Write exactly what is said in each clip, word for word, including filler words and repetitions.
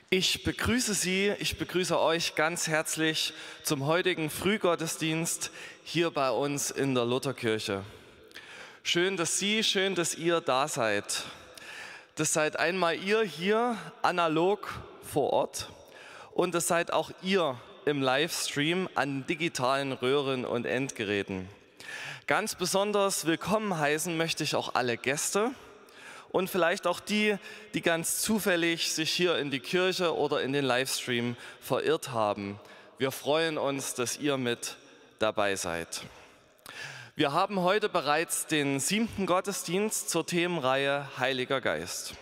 Ich begrüße Sie, ich begrüße euch ganz herzlich zum heutigen Frühgottesdienst hier bei uns in der Lutherkirche. Schön, dass Sie, schön, dass ihr da seid. Das seid einmal ihr hier analog vor Ort und das seid auch ihr im Livestream an digitalen Röhren und Endgeräten. Ganz besonders willkommen heißen möchte ich auch alle Gäste und vielleicht auch die, die ganz zufällig sich hier in die Kirche oder in den Livestream verirrt haben. Wir freuen uns, dass ihr mit dabei seid. Wir haben heute bereits den siebten Gottesdienst zur Themenreihe Heiliger Geist.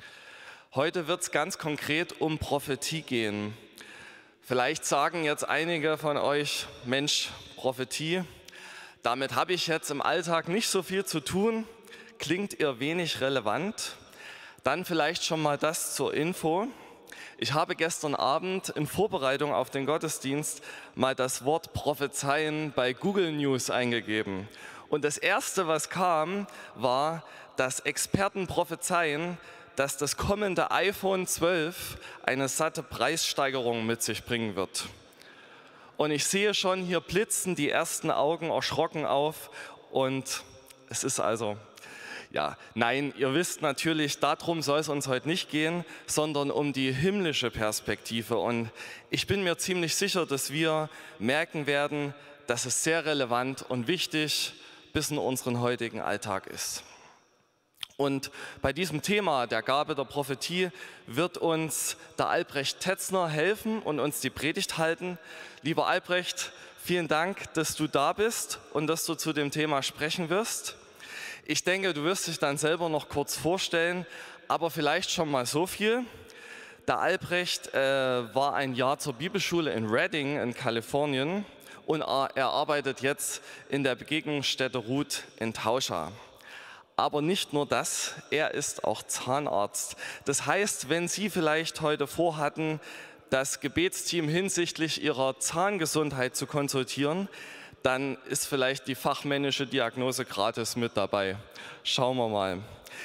Heute wird es ganz konkret um Prophetie gehen. Vielleicht sagen jetzt einige von euch, Mensch, Prophetie, damit habe ich jetzt im Alltag nicht so viel zu tun. Klingt ihr wenig relevant? Dann vielleicht schon mal das zur Info. Ich habe gestern Abend in Vorbereitung auf den Gottesdienst mal das Wort Prophezeien bei Google News eingegeben. Und das Erste, was kam, war, dass Experten prophezeien, dass das kommende iPhone zwölf eine satte Preissteigerung mit sich bringen wird. Und ich sehe schon, hier blitzen die ersten Augen erschrocken auf und es ist also... Ja, nein, ihr wisst natürlich, darum soll es uns heute nicht gehen, sondern um die himmlische Perspektive. Und ich bin mir ziemlich sicher, dass wir merken werden, dass es sehr relevant und wichtig bis in unseren heutigen Alltag ist. Und bei diesem Thema der Gabe der Prophetie wird uns der Albrecht Tetzner helfen und uns die Predigt halten. Lieber Albrecht, vielen Dank, dass du da bist und dass du zu dem Thema sprechen wirst. Ich denke, du wirst dich dann selber noch kurz vorstellen, aber vielleicht schon mal so viel. Der Albrecht äh, war ein Jahr zur Bibelschule in Redding in Kalifornien und er arbeitet jetzt in der Begegnungsstätte Ruth in Tauscha. Aber nicht nur das, er ist auch Zahnarzt. Das heißt, wenn Sie vielleicht heute vorhatten, das Gebetsteam hinsichtlich Ihrer Zahngesundheit zu konsultieren, dann ist vielleicht die fachmännische Diagnose gratis mit dabei. Schauen wir mal.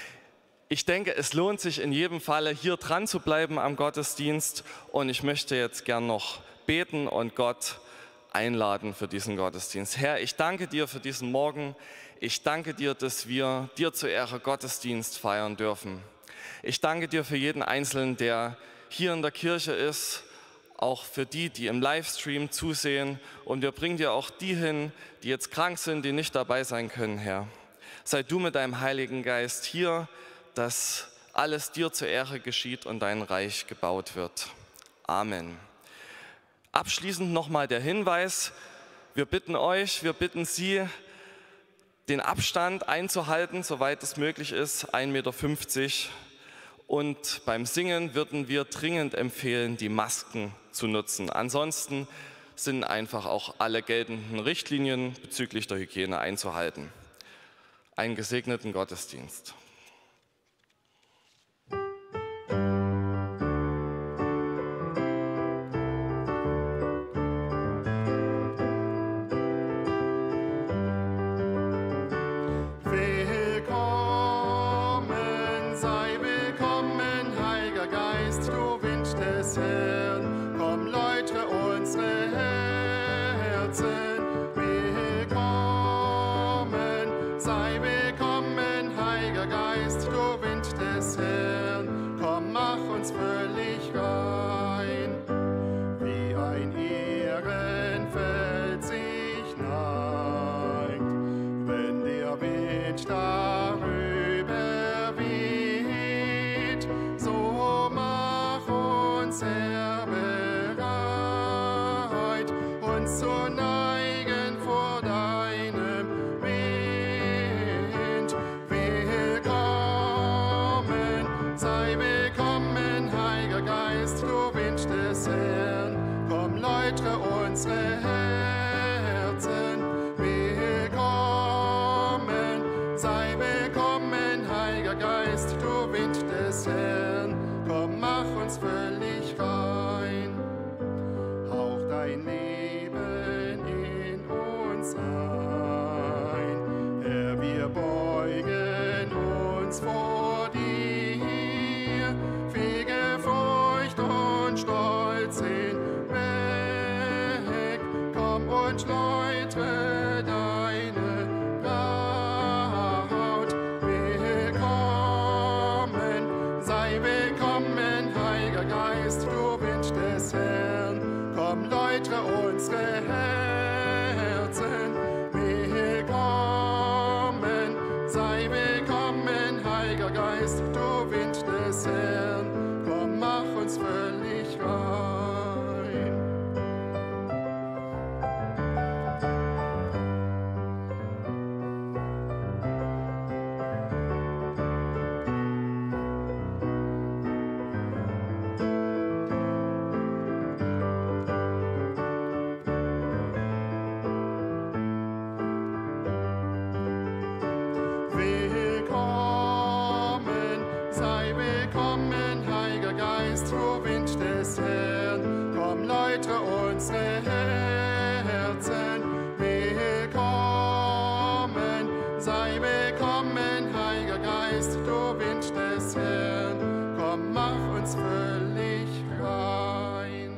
Ich denke, es lohnt sich in jedem Falle, hier dran zu bleiben am Gottesdienst. Und ich möchte jetzt gern noch beten und Gott einladen für diesen Gottesdienst. Herr, ich danke dir für diesen Morgen. Ich danke dir, dass wir dir zur Ehre Gottesdienst feiern dürfen. Ich danke dir für jeden Einzelnen, der hier in der Kirche ist, auch für die, die im Livestream zusehen. Und wir bringen dir auch die hin, die jetzt krank sind, die nicht dabei sein können, Herr. Sei du mit deinem Heiligen Geist hier, dass alles dir zur Ehre geschieht und dein Reich gebaut wird. Amen. Abschließend nochmal der Hinweis, wir bitten euch, wir bitten Sie, den Abstand einzuhalten, soweit es möglich ist, ein Meter fünfzig. Und beim Singen würden wir dringend empfehlen, die Masken zu nutzen. Ansonsten sind einfach auch alle geltenden Richtlinien bezüglich der Hygiene einzuhalten. Einen gesegneten Gottesdienst. Vor dir, fege Furcht und und läutere deine Braut. Willkommen, sei willkommen, Heiliger Geist, du Wind des Herrn. Komm, läutere unsere Herzen. Willkommen, sei willkommen, Heiliger Geist, du Wind des Herrn. Komm, mach uns völlig rein. Willkommen, sei willkommen, Heiliger Geist, du Wind des Herrn. Komm, läutere unsere Herzen. Willkommen, sei willkommen, Heiliger Geist, du Wind des Herrn. Komm, mach uns völlig rein.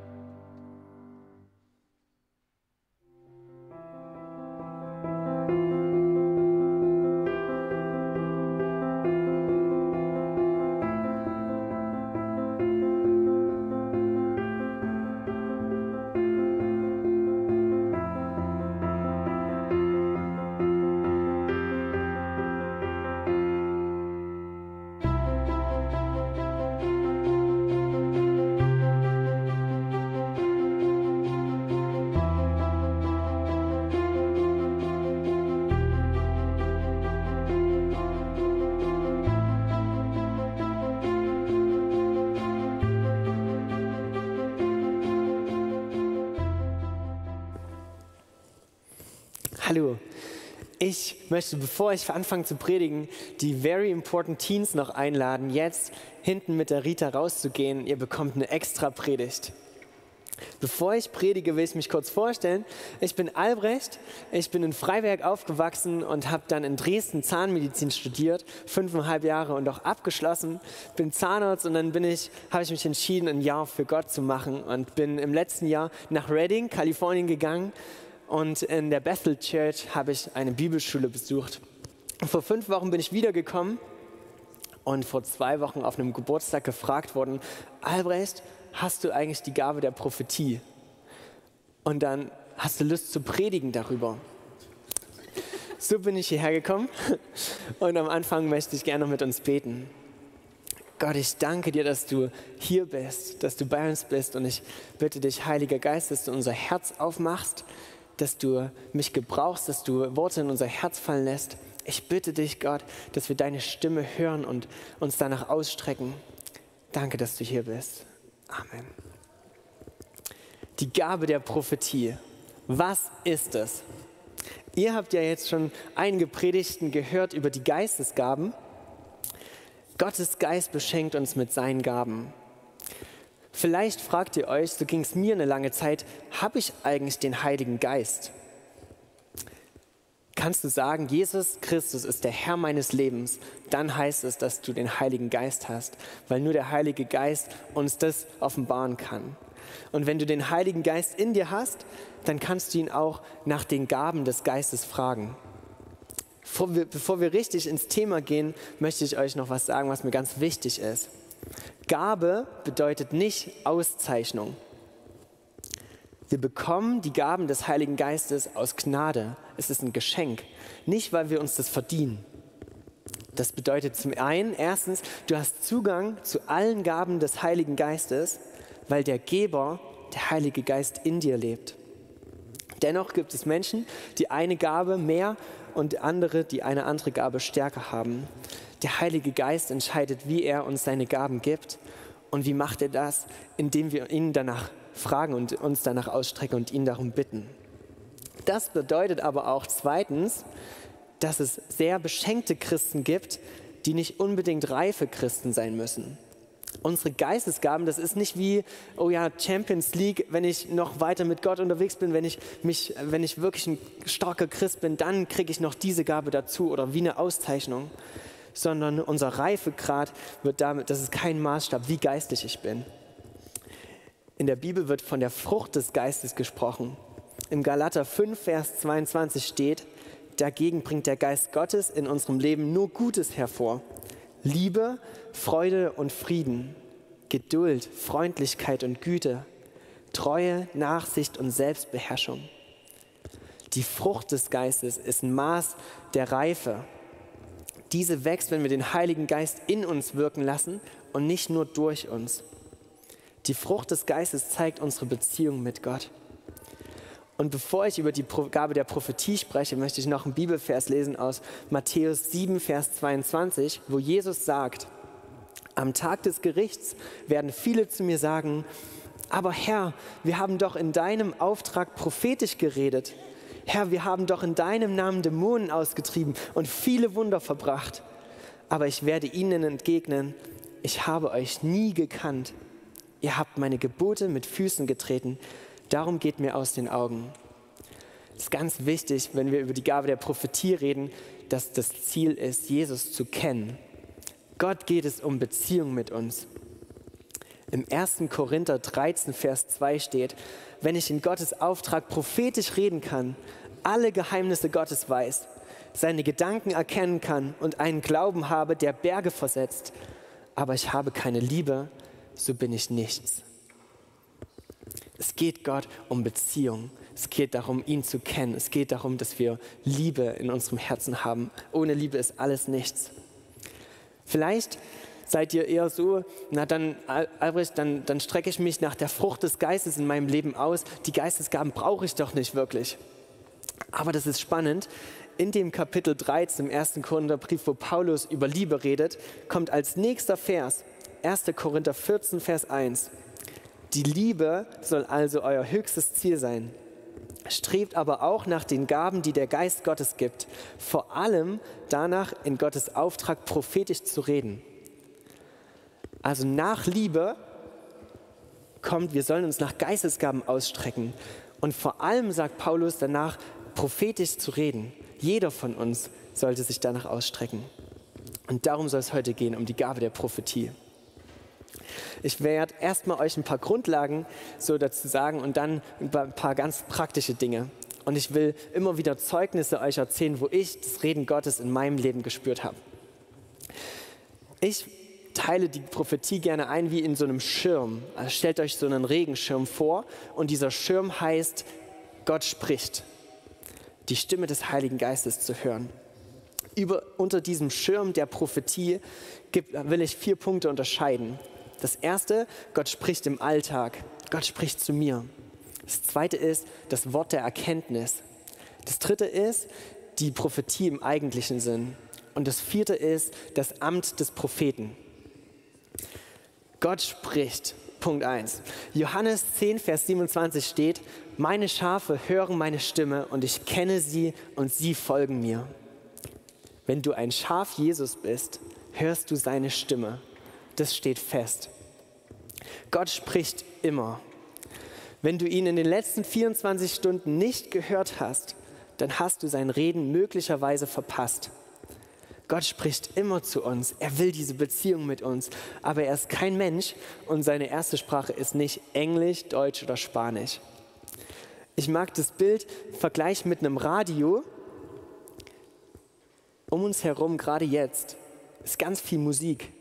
Hallo, ich möchte, bevor ich anfange zu predigen, die Very Important Teens noch einladen, jetzt hinten mit der Rita rauszugehen. Ihr bekommt eine extra Predigt. Bevor ich predige, will ich mich kurz vorstellen. Ich bin Albrecht, ich bin in Freiberg aufgewachsen und habe dann in Dresden Zahnmedizin studiert, fünfeinhalb Jahre und auch abgeschlossen. Bin Zahnarzt und dann bin ich, habe ich mich entschieden, ein Jahr für Gott zu machen und bin im letzten Jahr nach Redding, Kalifornien gegangen. Und in der Bethel Church habe ich eine Bibelschule besucht. Vor fünf Wochen bin ich wiedergekommen und vor zwei Wochen auf einem Geburtstag gefragt worden, Albrecht, hast du eigentlich die Gabe der Prophetie? Und dann hast du Lust zu predigen darüber. So bin ich hierher gekommen und am Anfang möchte ich gerne noch mit uns beten. Gott, ich danke dir, dass du hier bist, dass du bei uns bist und ich bitte dich, Heiliger Geist, dass du unser Herz aufmachst, dass du mich gebrauchst, dass du Worte in unser Herz fallen lässt. Ich bitte dich, Gott, dass wir deine Stimme hören und uns danach ausstrecken. Danke, dass du hier bist. Amen. Die Gabe der Prophetie. Was ist es? Ihr habt ja jetzt schon einige Predigten gehört über die Geistesgaben. Gottes Geist beschenkt uns mit seinen Gaben. Vielleicht fragt ihr euch, so ging es mir eine lange Zeit, habe ich eigentlich den Heiligen Geist? Kannst du sagen, Jesus Christus ist der Herr meines Lebens, dann heißt es, dass du den Heiligen Geist hast, weil nur der Heilige Geist uns das offenbaren kann. Und wenn du den Heiligen Geist in dir hast, dann kannst du ihn auch nach den Gaben des Geistes fragen. Bevor wir, bevor wir richtig ins Thema gehen, möchte ich euch noch was sagen, was mir ganz wichtig ist. Gabe bedeutet nicht Auszeichnung. Wir bekommen die Gaben des Heiligen Geistes aus Gnade. Es ist ein Geschenk, nicht weil wir uns das verdienen. Das bedeutet zum einen, erstens, du hast Zugang zu allen Gaben des Heiligen Geistes, weil der Geber, der Heilige Geist, in dir lebt. Dennoch gibt es Menschen, die eine Gabe mehr und andere, die eine andere Gabe stärker haben. Der Heilige Geist entscheidet, wie er uns seine Gaben gibt. Und wie macht er das? Indem wir ihn danach fragen und uns danach ausstrecken und ihn darum bitten. Das bedeutet aber auch zweitens, dass es sehr beschenkte Christen gibt, die nicht unbedingt reife Christen sein müssen. Unsere Geistesgaben, das ist nicht wie, oh ja, Champions League, wenn ich noch weiter mit Gott unterwegs bin, wenn ich, mich, wenn ich wirklich ein starker Christ bin, dann kriege ich noch diese Gabe dazu oder wie eine Auszeichnung. Sondern unser Reifegrad wird damit, das ist kein Maßstab, wie geistlich ich bin. In der Bibel wird von der Frucht des Geistes gesprochen. Im Galater fünf, Vers zweiundzwanzig steht, dagegen bringt der Geist Gottes in unserem Leben nur Gutes hervor. Liebe, Freude und Frieden, Geduld, Freundlichkeit und Güte, Treue, Nachsicht und Selbstbeherrschung. Die Frucht des Geistes ist ein Maß der Reife. Diese wächst, wenn wir den Heiligen Geist in uns wirken lassen und nicht nur durch uns. Die Frucht des Geistes zeigt unsere Beziehung mit Gott. Und bevor ich über die Gabe der Prophetie spreche, möchte ich noch einen Bibelvers lesen aus Matthäus sieben, Vers zweiundzwanzig, wo Jesus sagt, am Tag des Gerichts werden viele zu mir sagen, aber Herr, wir haben doch in deinem Auftrag prophetisch geredet. Herr, wir haben doch in deinem Namen Dämonen ausgetrieben und viele Wunder verbracht. Aber ich werde ihnen entgegnen, ich habe euch nie gekannt. Ihr habt meine Gebote mit Füßen getreten. Darum geht mir aus den Augen. Es ist ganz wichtig, wenn wir über die Gabe der Prophetie reden, dass das Ziel ist, Jesus zu kennen. Gott geht es um Beziehung mit uns. Im ersten Korinther dreizehn, Vers zwei steht, wenn ich in Gottes Auftrag prophetisch reden kann, alle Geheimnisse Gottes weiß, seine Gedanken erkennen kann und einen Glauben habe, der Berge versetzt, aber ich habe keine Liebe, so bin ich nichts. Es geht Gott um Beziehung. Es geht darum, ihn zu kennen. Es geht darum, dass wir Liebe in unserem Herzen haben. Ohne Liebe ist alles nichts. Vielleicht seid ihr eher so, na dann, Albrecht, dann, dann strecke ich mich nach der Frucht des Geistes in meinem Leben aus. Die Geistesgaben brauche ich doch nicht wirklich. Aber das ist spannend. In dem Kapitel dreizehn im ersten Korintherbrief, wo Paulus über Liebe redet, kommt als nächster Vers erster Korinther vierzehn, Vers eins. Die Liebe soll also euer höchstes Ziel sein. Strebt aber auch nach den Gaben, die der Geist Gottes gibt. Vor allem danach, in Gottes Auftrag prophetisch zu reden. Also nach Liebe kommt, wir sollen uns nach Geistesgaben ausstrecken. Und vor allem sagt Paulus danach, prophetisch zu reden. Jeder von uns sollte sich danach ausstrecken. Und darum soll es heute gehen, um die Gabe der Prophetie. Ich werde erstmal euch ein paar Grundlagen so dazu sagen und dann ein paar ganz praktische Dinge. Und ich will immer wieder Zeugnisse euch erzählen, wo ich das Reden Gottes in meinem Leben gespürt habe. Ich teile die Prophetie gerne ein wie in so einem Schirm. Also stellt euch so einen Regenschirm vor und dieser Schirm heißt, Gott spricht. Die Stimme des Heiligen Geistes zu hören. Über, unter diesem Schirm der Prophetie gibt, will ich vier Punkte unterscheiden. Das erste, Gott spricht im Alltag. Gott spricht zu mir. Das zweite ist das Wort der Erkenntnis. Das dritte ist die Prophetie im eigentlichen Sinn. Und das vierte ist das Amt des Propheten. Gott spricht. Punkt eins. Johannes zehn, Vers siebenundzwanzig steht, meine Schafe hören meine Stimme und ich kenne sie und sie folgen mir. Wenn du ein Schaf Jesus bist, hörst du seine Stimme. Das steht fest. Gott spricht immer. Wenn du ihn in den letzten vierundzwanzig Stunden nicht gehört hast, dann hast du sein Reden möglicherweise verpasst. Gott spricht immer zu uns. Er will diese Beziehung mit uns. Aber er ist kein Mensch und seine erste Sprache ist nicht Englisch, Deutsch oder Spanisch. Ich mag das Bild vergleichen mit einem Radio. Um uns herum, gerade jetzt, ist ganz viel Musik.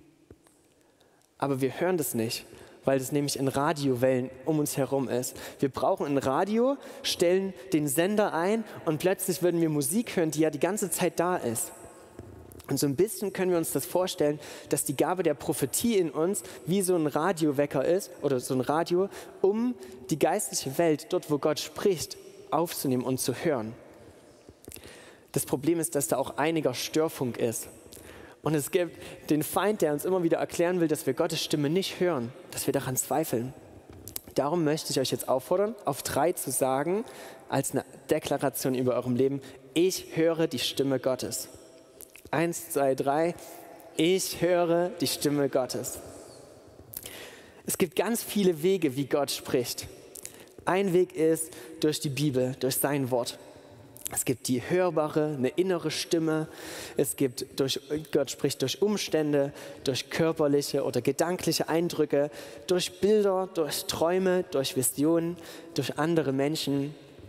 Aber wir hören das nicht, weil das nämlich in Radiowellen um uns herum ist. Wir brauchen ein Radio, stellen den Sender ein und plötzlich würden wir Musik hören, die ja die ganze Zeit da ist. Und so ein bisschen können wir uns das vorstellen, dass die Gabe der Prophetie in uns wie so ein Radiowecker ist oder so ein Radio, um die geistliche Welt, dort wo Gott spricht, aufzunehmen und zu hören. Das Problem ist, dass da auch einiger Störfunk ist. Und es gibt den Feind, der uns immer wieder erklären will, dass wir Gottes Stimme nicht hören, dass wir daran zweifeln. Darum möchte ich euch jetzt auffordern, auf drei zu sagen, als eine Deklaration über eurem Leben, ich höre die Stimme Gottes. Eins, zwei, drei, ich höre die Stimme Gottes. Es gibt ganz viele Wege, wie Gott spricht. Ein Weg ist durch die Bibel, durch sein Wort. Es gibt die hörbare, eine innere Stimme. Es gibt, durch, Gott spricht durch Umstände, durch körperliche oder gedankliche Eindrücke, durch Bilder, durch Träume, durch Visionen, durch andere Menschen.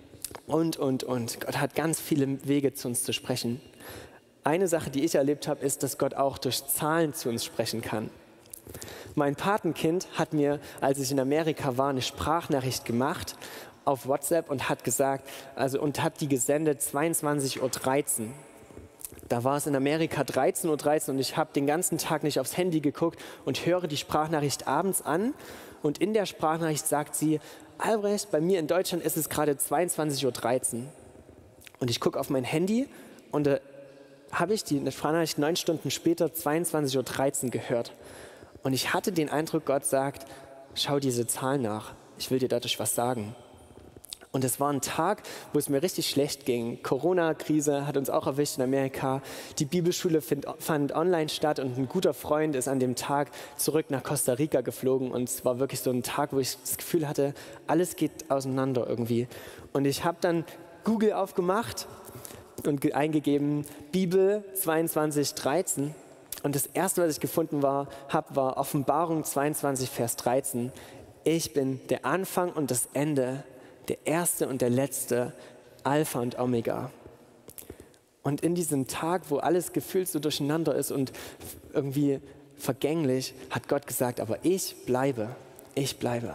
und, und, und. Gott hat ganz viele Wege, zu uns zu sprechen. Eine Sache, die ich erlebt habe, ist, dass Gott auch durch Zahlen zu uns sprechen kann. Mein Patenkind hat mir, als ich in Amerika war, eine Sprachnachricht gemacht auf WhatsApp und hat gesagt, also und hat die gesendet zweiundzwanzig Uhr dreizehn. Da war es in Amerika dreizehn Uhr dreizehn und ich habe den ganzen Tag nicht aufs Handy geguckt und höre die Sprachnachricht abends an und in der Sprachnachricht sagt sie, Albrecht, bei mir in Deutschland ist es gerade zweiundzwanzig Uhr dreizehn. Und ich gucke auf mein Handy und da habe ich die Sprachnachricht neun Stunden später zweiundzwanzig Uhr dreizehn gehört. Und ich hatte den Eindruck, Gott sagt, schau diese Zahl nach, ich will dir dadurch was sagen. Und es war ein Tag, wo es mir richtig schlecht ging. Corona-Krise hat uns auch erwischt in Amerika. Die Bibelschule find, fand online statt und ein guter Freund ist an dem Tag zurück nach Costa Rica geflogen. Und es war wirklich so ein Tag, wo ich das Gefühl hatte, alles geht auseinander irgendwie. Und ich habe dann Google aufgemacht und eingegeben, Bibel zweiundzwanzig dreizehn. Und das Erste, was ich gefunden habe, war Offenbarung zweiundzwanzig, Vers dreizehn. Ich bin der Anfang und das Ende, der Erste und der Letzte, Alpha und Omega. Und in diesem Tag, wo alles gefühlt so durcheinander ist und irgendwie vergänglich, hat Gott gesagt, aber ich bleibe, ich bleibe.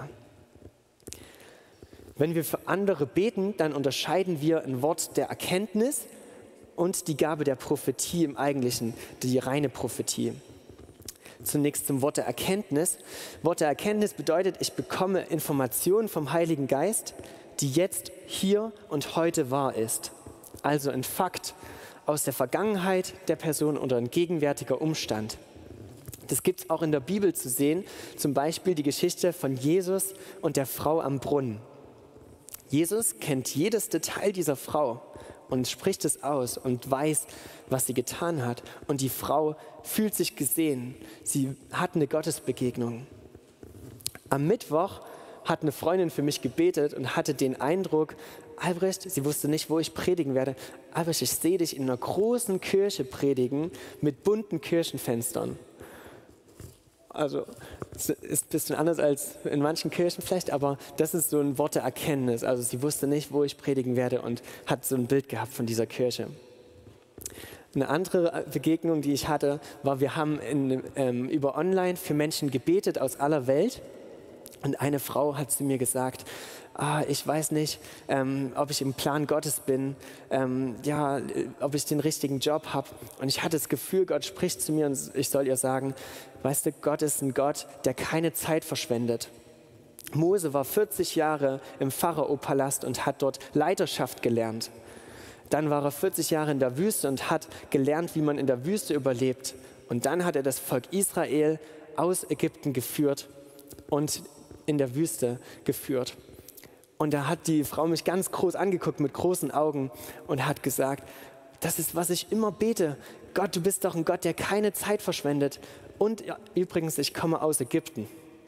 Wenn wir für andere beten, dann unterscheiden wir ein Wort der Erkenntnis und die Gabe der Prophetie im Eigentlichen, die reine Prophetie. Zunächst zum Wort der Erkenntnis. Wort der Erkenntnis bedeutet, ich bekomme Informationen vom Heiligen Geist, die jetzt, hier und heute wahr ist. Also ein Fakt aus der Vergangenheit der Person oder ein gegenwärtiger Umstand. Das gibt es auch in der Bibel zu sehen, zum Beispiel die Geschichte von Jesus und der Frau am Brunnen. Jesus kennt jedes Detail dieser Frau und spricht es aus und weiß, was sie getan hat. Und die Frau fühlt sich gesehen. Sie hat eine Gottesbegegnung. Am Mittwoch hat eine Freundin für mich gebetet und hatte den Eindruck, Albrecht, sie wusste nicht, wo ich predigen werde. Albrecht, ich sehe dich in einer großen Kirche predigen mit bunten Kirchenfenstern. Also es ist ein bisschen anders als in manchen Kirchen vielleicht, aber das ist so ein Wort der Erkenntnis. Also sie wusste nicht, wo ich predigen werde und hat so ein Bild gehabt von dieser Kirche. Eine andere Begegnung, die ich hatte, war, wir haben in, ähm, über online für Menschen gebetet aus aller Welt. Und eine Frau hat zu mir gesagt, ah, ich weiß nicht, ähm, ob ich im Plan Gottes bin, ähm, ja, ob ich den richtigen Job habe. Und ich hatte das Gefühl, Gott spricht zu mir und ich soll ihr sagen, weißt du, Gott ist ein Gott, der keine Zeit verschwendet. Mose war vierzig Jahre im Pharao-Palast und hat dort Leiterschaft gelernt. Dann war er vierzig Jahre in der Wüste und hat gelernt, wie man in der Wüste überlebt. Und dann hat er das Volk Israel aus Ägypten geführt und in der Wüste geführt. Und da hat die Frau mich ganz groß angeguckt mit großen Augen und hat gesagt, das ist, was ich immer bete. Gott, du bist doch ein Gott, der keine Zeit verschwendet. Und ja, übrigens, ich komme aus Ägypten.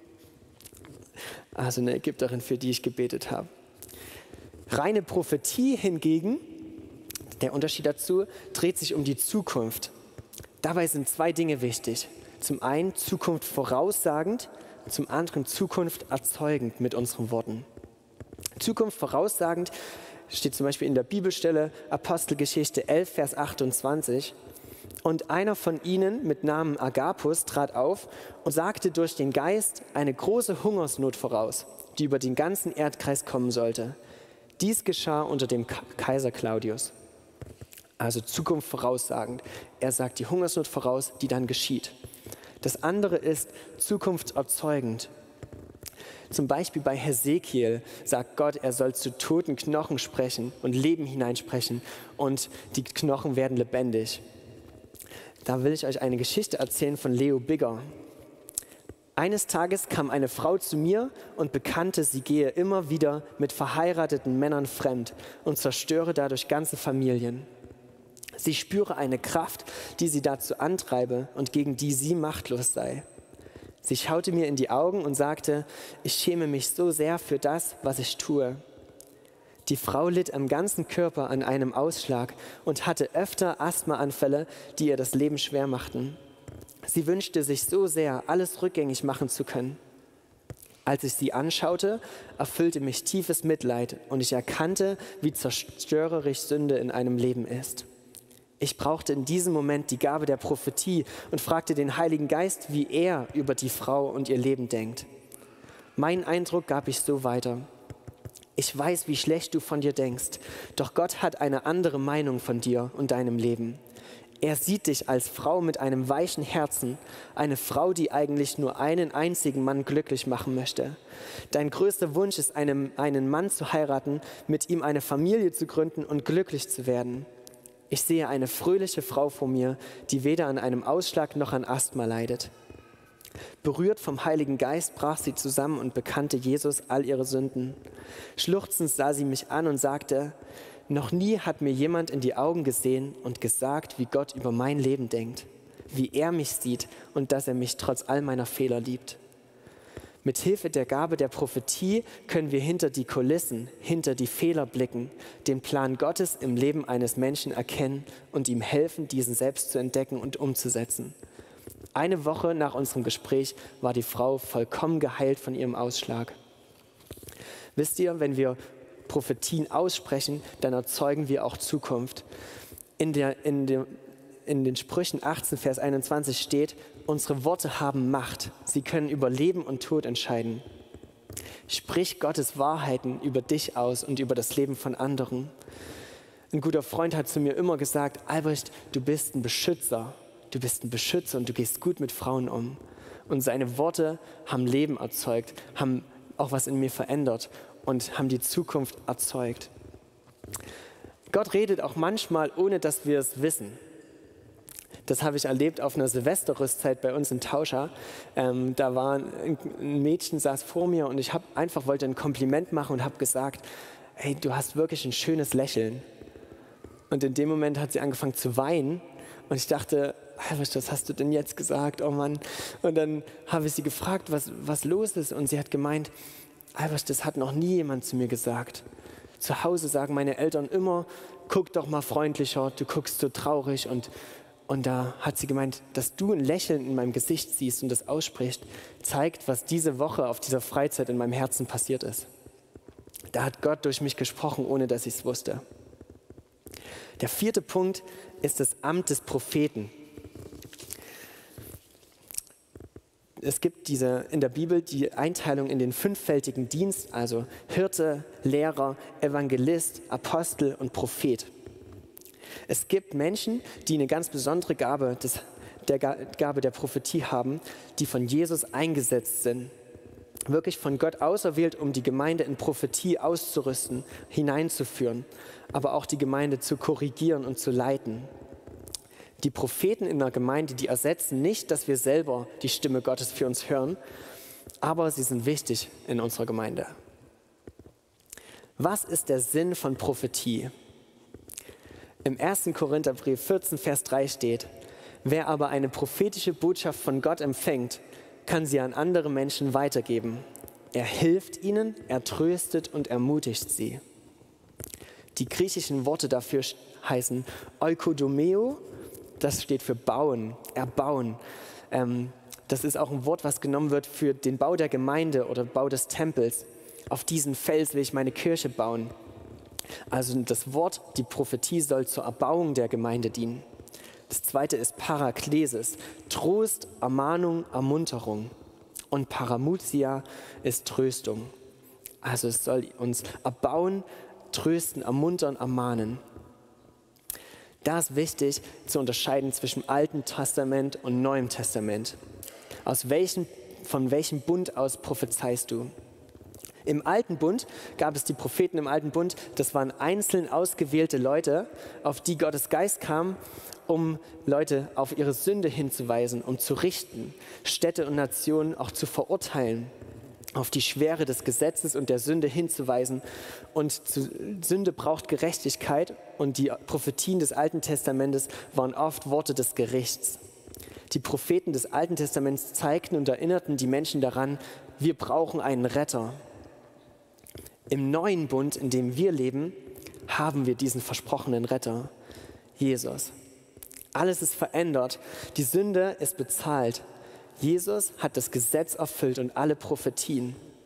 Also eine Ägypterin, für die ich gebetet habe. Reine Prophetie hingegen, der Unterschied dazu, dreht sich um die Zukunft. Dabei sind zwei Dinge wichtig. Zum einen Zukunft voraussagend, zum anderen Zukunft erzeugend mit unseren Worten. Zukunft voraussagend steht zum Beispiel in der Bibelstelle Apostelgeschichte elf, Vers achtundzwanzig. Und einer von ihnen mit Namen Agabus trat auf und sagte durch den Geist eine große Hungersnot voraus, die über den ganzen Erdkreis kommen sollte. Dies geschah unter dem Kaiser Claudius. Also Zukunft voraussagend. Er sagt die Hungersnot voraus, die dann geschieht. Das andere ist zukunftserzeugend. Zum Beispiel bei Hesekiel sagt Gott, er soll zu toten Knochen sprechen und Leben hineinsprechen und die Knochen werden lebendig. Da will ich euch eine Geschichte erzählen von Leo Bigger. Eines Tages kam eine Frau zu mir und bekannte, sie gehe immer wieder mit verheirateten Männern fremd und zerstöre dadurch ganze Familien. Sie spüre eine Kraft, die sie dazu antreibe und gegen die sie machtlos sei. Sie schaute mir in die Augen und sagte, ich schäme mich so sehr für das, was ich tue. Die Frau litt am ganzen Körper an einem Ausschlag und hatte öfter Asthmaanfälle, die ihr das Leben schwer machten. Sie wünschte sich so sehr, alles rückgängig machen zu können. Als ich sie anschaute, erfüllte mich tiefes Mitleid und ich erkannte, wie zerstörerisch Sünde in einem Leben ist. Ich brauchte in diesem Moment die Gabe der Prophetie und fragte den Heiligen Geist, wie er über die Frau und ihr Leben denkt. Meinen Eindruck gab ich so weiter. Ich weiß, wie schlecht du von dir denkst, doch Gott hat eine andere Meinung von dir und deinem Leben. Er sieht dich als Frau mit einem weichen Herzen, eine Frau, die eigentlich nur einen einzigen Mann glücklich machen möchte. Dein größter Wunsch ist, einem, einen Mann zu heiraten, mit ihm eine Familie zu gründen und glücklich zu werden. Ich sehe eine fröhliche Frau vor mir, die weder an einem Ausschlag noch an Asthma leidet. Berührt vom Heiligen Geist brach sie zusammen und bekannte Jesus all ihre Sünden. Schluchzend sah sie mich an und sagte: Noch nie hat mir jemand in die Augen gesehen und gesagt, wie Gott über mein Leben denkt, wie er mich sieht und dass er mich trotz all meiner Fehler liebt. Mit Hilfe der Gabe der Prophetie können wir hinter die Kulissen, hinter die Fehler blicken, den Plan Gottes im Leben eines Menschen erkennen und ihm helfen, diesen selbst zu entdecken und umzusetzen. Eine Woche nach unserem Gespräch war die Frau vollkommen geheilt von ihrem Ausschlag. Wisst ihr, wenn wir Prophetien aussprechen, dann erzeugen wir auch Zukunft. In, der, in, der, in den Sprüchen achtzehn, Vers einundzwanzig steht: Unsere Worte haben Macht. Sie können über Leben und Tod entscheiden. Sprich Gottes Wahrheiten über dich aus und über das Leben von anderen. Ein guter Freund hat zu mir immer gesagt: Albrecht, du bist ein Beschützer. Du bist ein Beschützer und du gehst gut mit Frauen um. Und seine Worte haben Leben erzeugt, haben auch was in mir verändert und haben die Zukunft erzeugt. Gott redet auch manchmal, ohne dass wir es wissen. Das habe ich erlebt auf einer Silvesterrüstzeit bei uns in Tauscha. Ähm, da war ein, ein Mädchen, saß vor mir und ich hab einfach wollte ein Kompliment machen und habe gesagt: Hey, du hast wirklich ein schönes Lächeln. Und in dem Moment hat sie angefangen zu weinen und ich dachte: Was hast du denn jetzt gesagt? Oh Mann. Und dann habe ich sie gefragt, was, was los ist. Und sie hat gemeint: Albert, das hat noch nie jemand zu mir gesagt. Zu Hause sagen meine Eltern immer: Guck doch mal freundlicher, du guckst so traurig. Und, und da hat sie gemeint, dass du ein Lächeln in meinem Gesicht siehst und das aussprichst, zeigt, was diese Woche auf dieser Freizeit in meinem Herzen passiert ist. Da hat Gott durch mich gesprochen, ohne dass ich es wusste. Der vierte Punkt ist das Amt des Propheten. Es gibt diese, in der Bibel die Einteilung in den fünffältigen Dienst, also Hirte, Lehrer, Evangelist, Apostel und Prophet. Es gibt Menschen, die eine ganz besondere Gabe, des, der Gabe der Prophetie haben, die von Jesus eingesetzt sind. Wirklich von Gott auserwählt, um die Gemeinde in Prophetie auszurüsten, hineinzuführen, aber auch die Gemeinde zu korrigieren und zu leiten. Die Propheten in der Gemeinde, die ersetzen nicht, dass wir selber die Stimme Gottes für uns hören, aber sie sind wichtig in unserer Gemeinde. Was ist der Sinn von Prophetie? Im ersten Korintherbrief vierzehn, Vers drei steht: Wer aber eine prophetische Botschaft von Gott empfängt, kann sie an andere Menschen weitergeben. Er hilft ihnen, er tröstet und ermutigt sie. Die griechischen Worte dafür heißen oikodomeo. Das steht für bauen, erbauen. Ähm, das ist auch ein Wort, was genommen wird für den Bau der Gemeinde oder Bau des Tempels. Auf diesen Fels will ich meine Kirche bauen. Also das Wort, die Prophetie, soll zur Erbauung der Gemeinde dienen. Das zweite ist Paraklesis, Trost, Ermahnung, Ermunterung. Und Paramousia ist Tröstung. Also es soll uns erbauen, trösten, ermuntern, ermahnen. Da ist wichtig zu unterscheiden zwischen Alten Testament und Neuem Testament. Aus welchem, von welchem Bund aus prophezeist du? Im Alten Bund gab es die Propheten im Alten Bund. Das waren einzeln ausgewählte Leute, auf die Gottes Geist kam, um Leute auf ihre Sünde hinzuweisen, um zu richten, Städte und Nationen auch zu verurteilen, auf die Schwere des Gesetzes und der Sünde hinzuweisen. Und zu, Sünde braucht Gerechtigkeit und die Prophetien des Alten Testamentes waren oft Worte des Gerichts. Die Propheten des Alten Testaments zeigten und erinnerten die Menschen daran, wir brauchen einen Retter. Im neuen Bund, in dem wir leben, haben wir diesen versprochenen Retter, Jesus. Alles ist verändert, die Sünde ist bezahlt. Jesus hat das Gesetz erfüllt und alle Prophetien.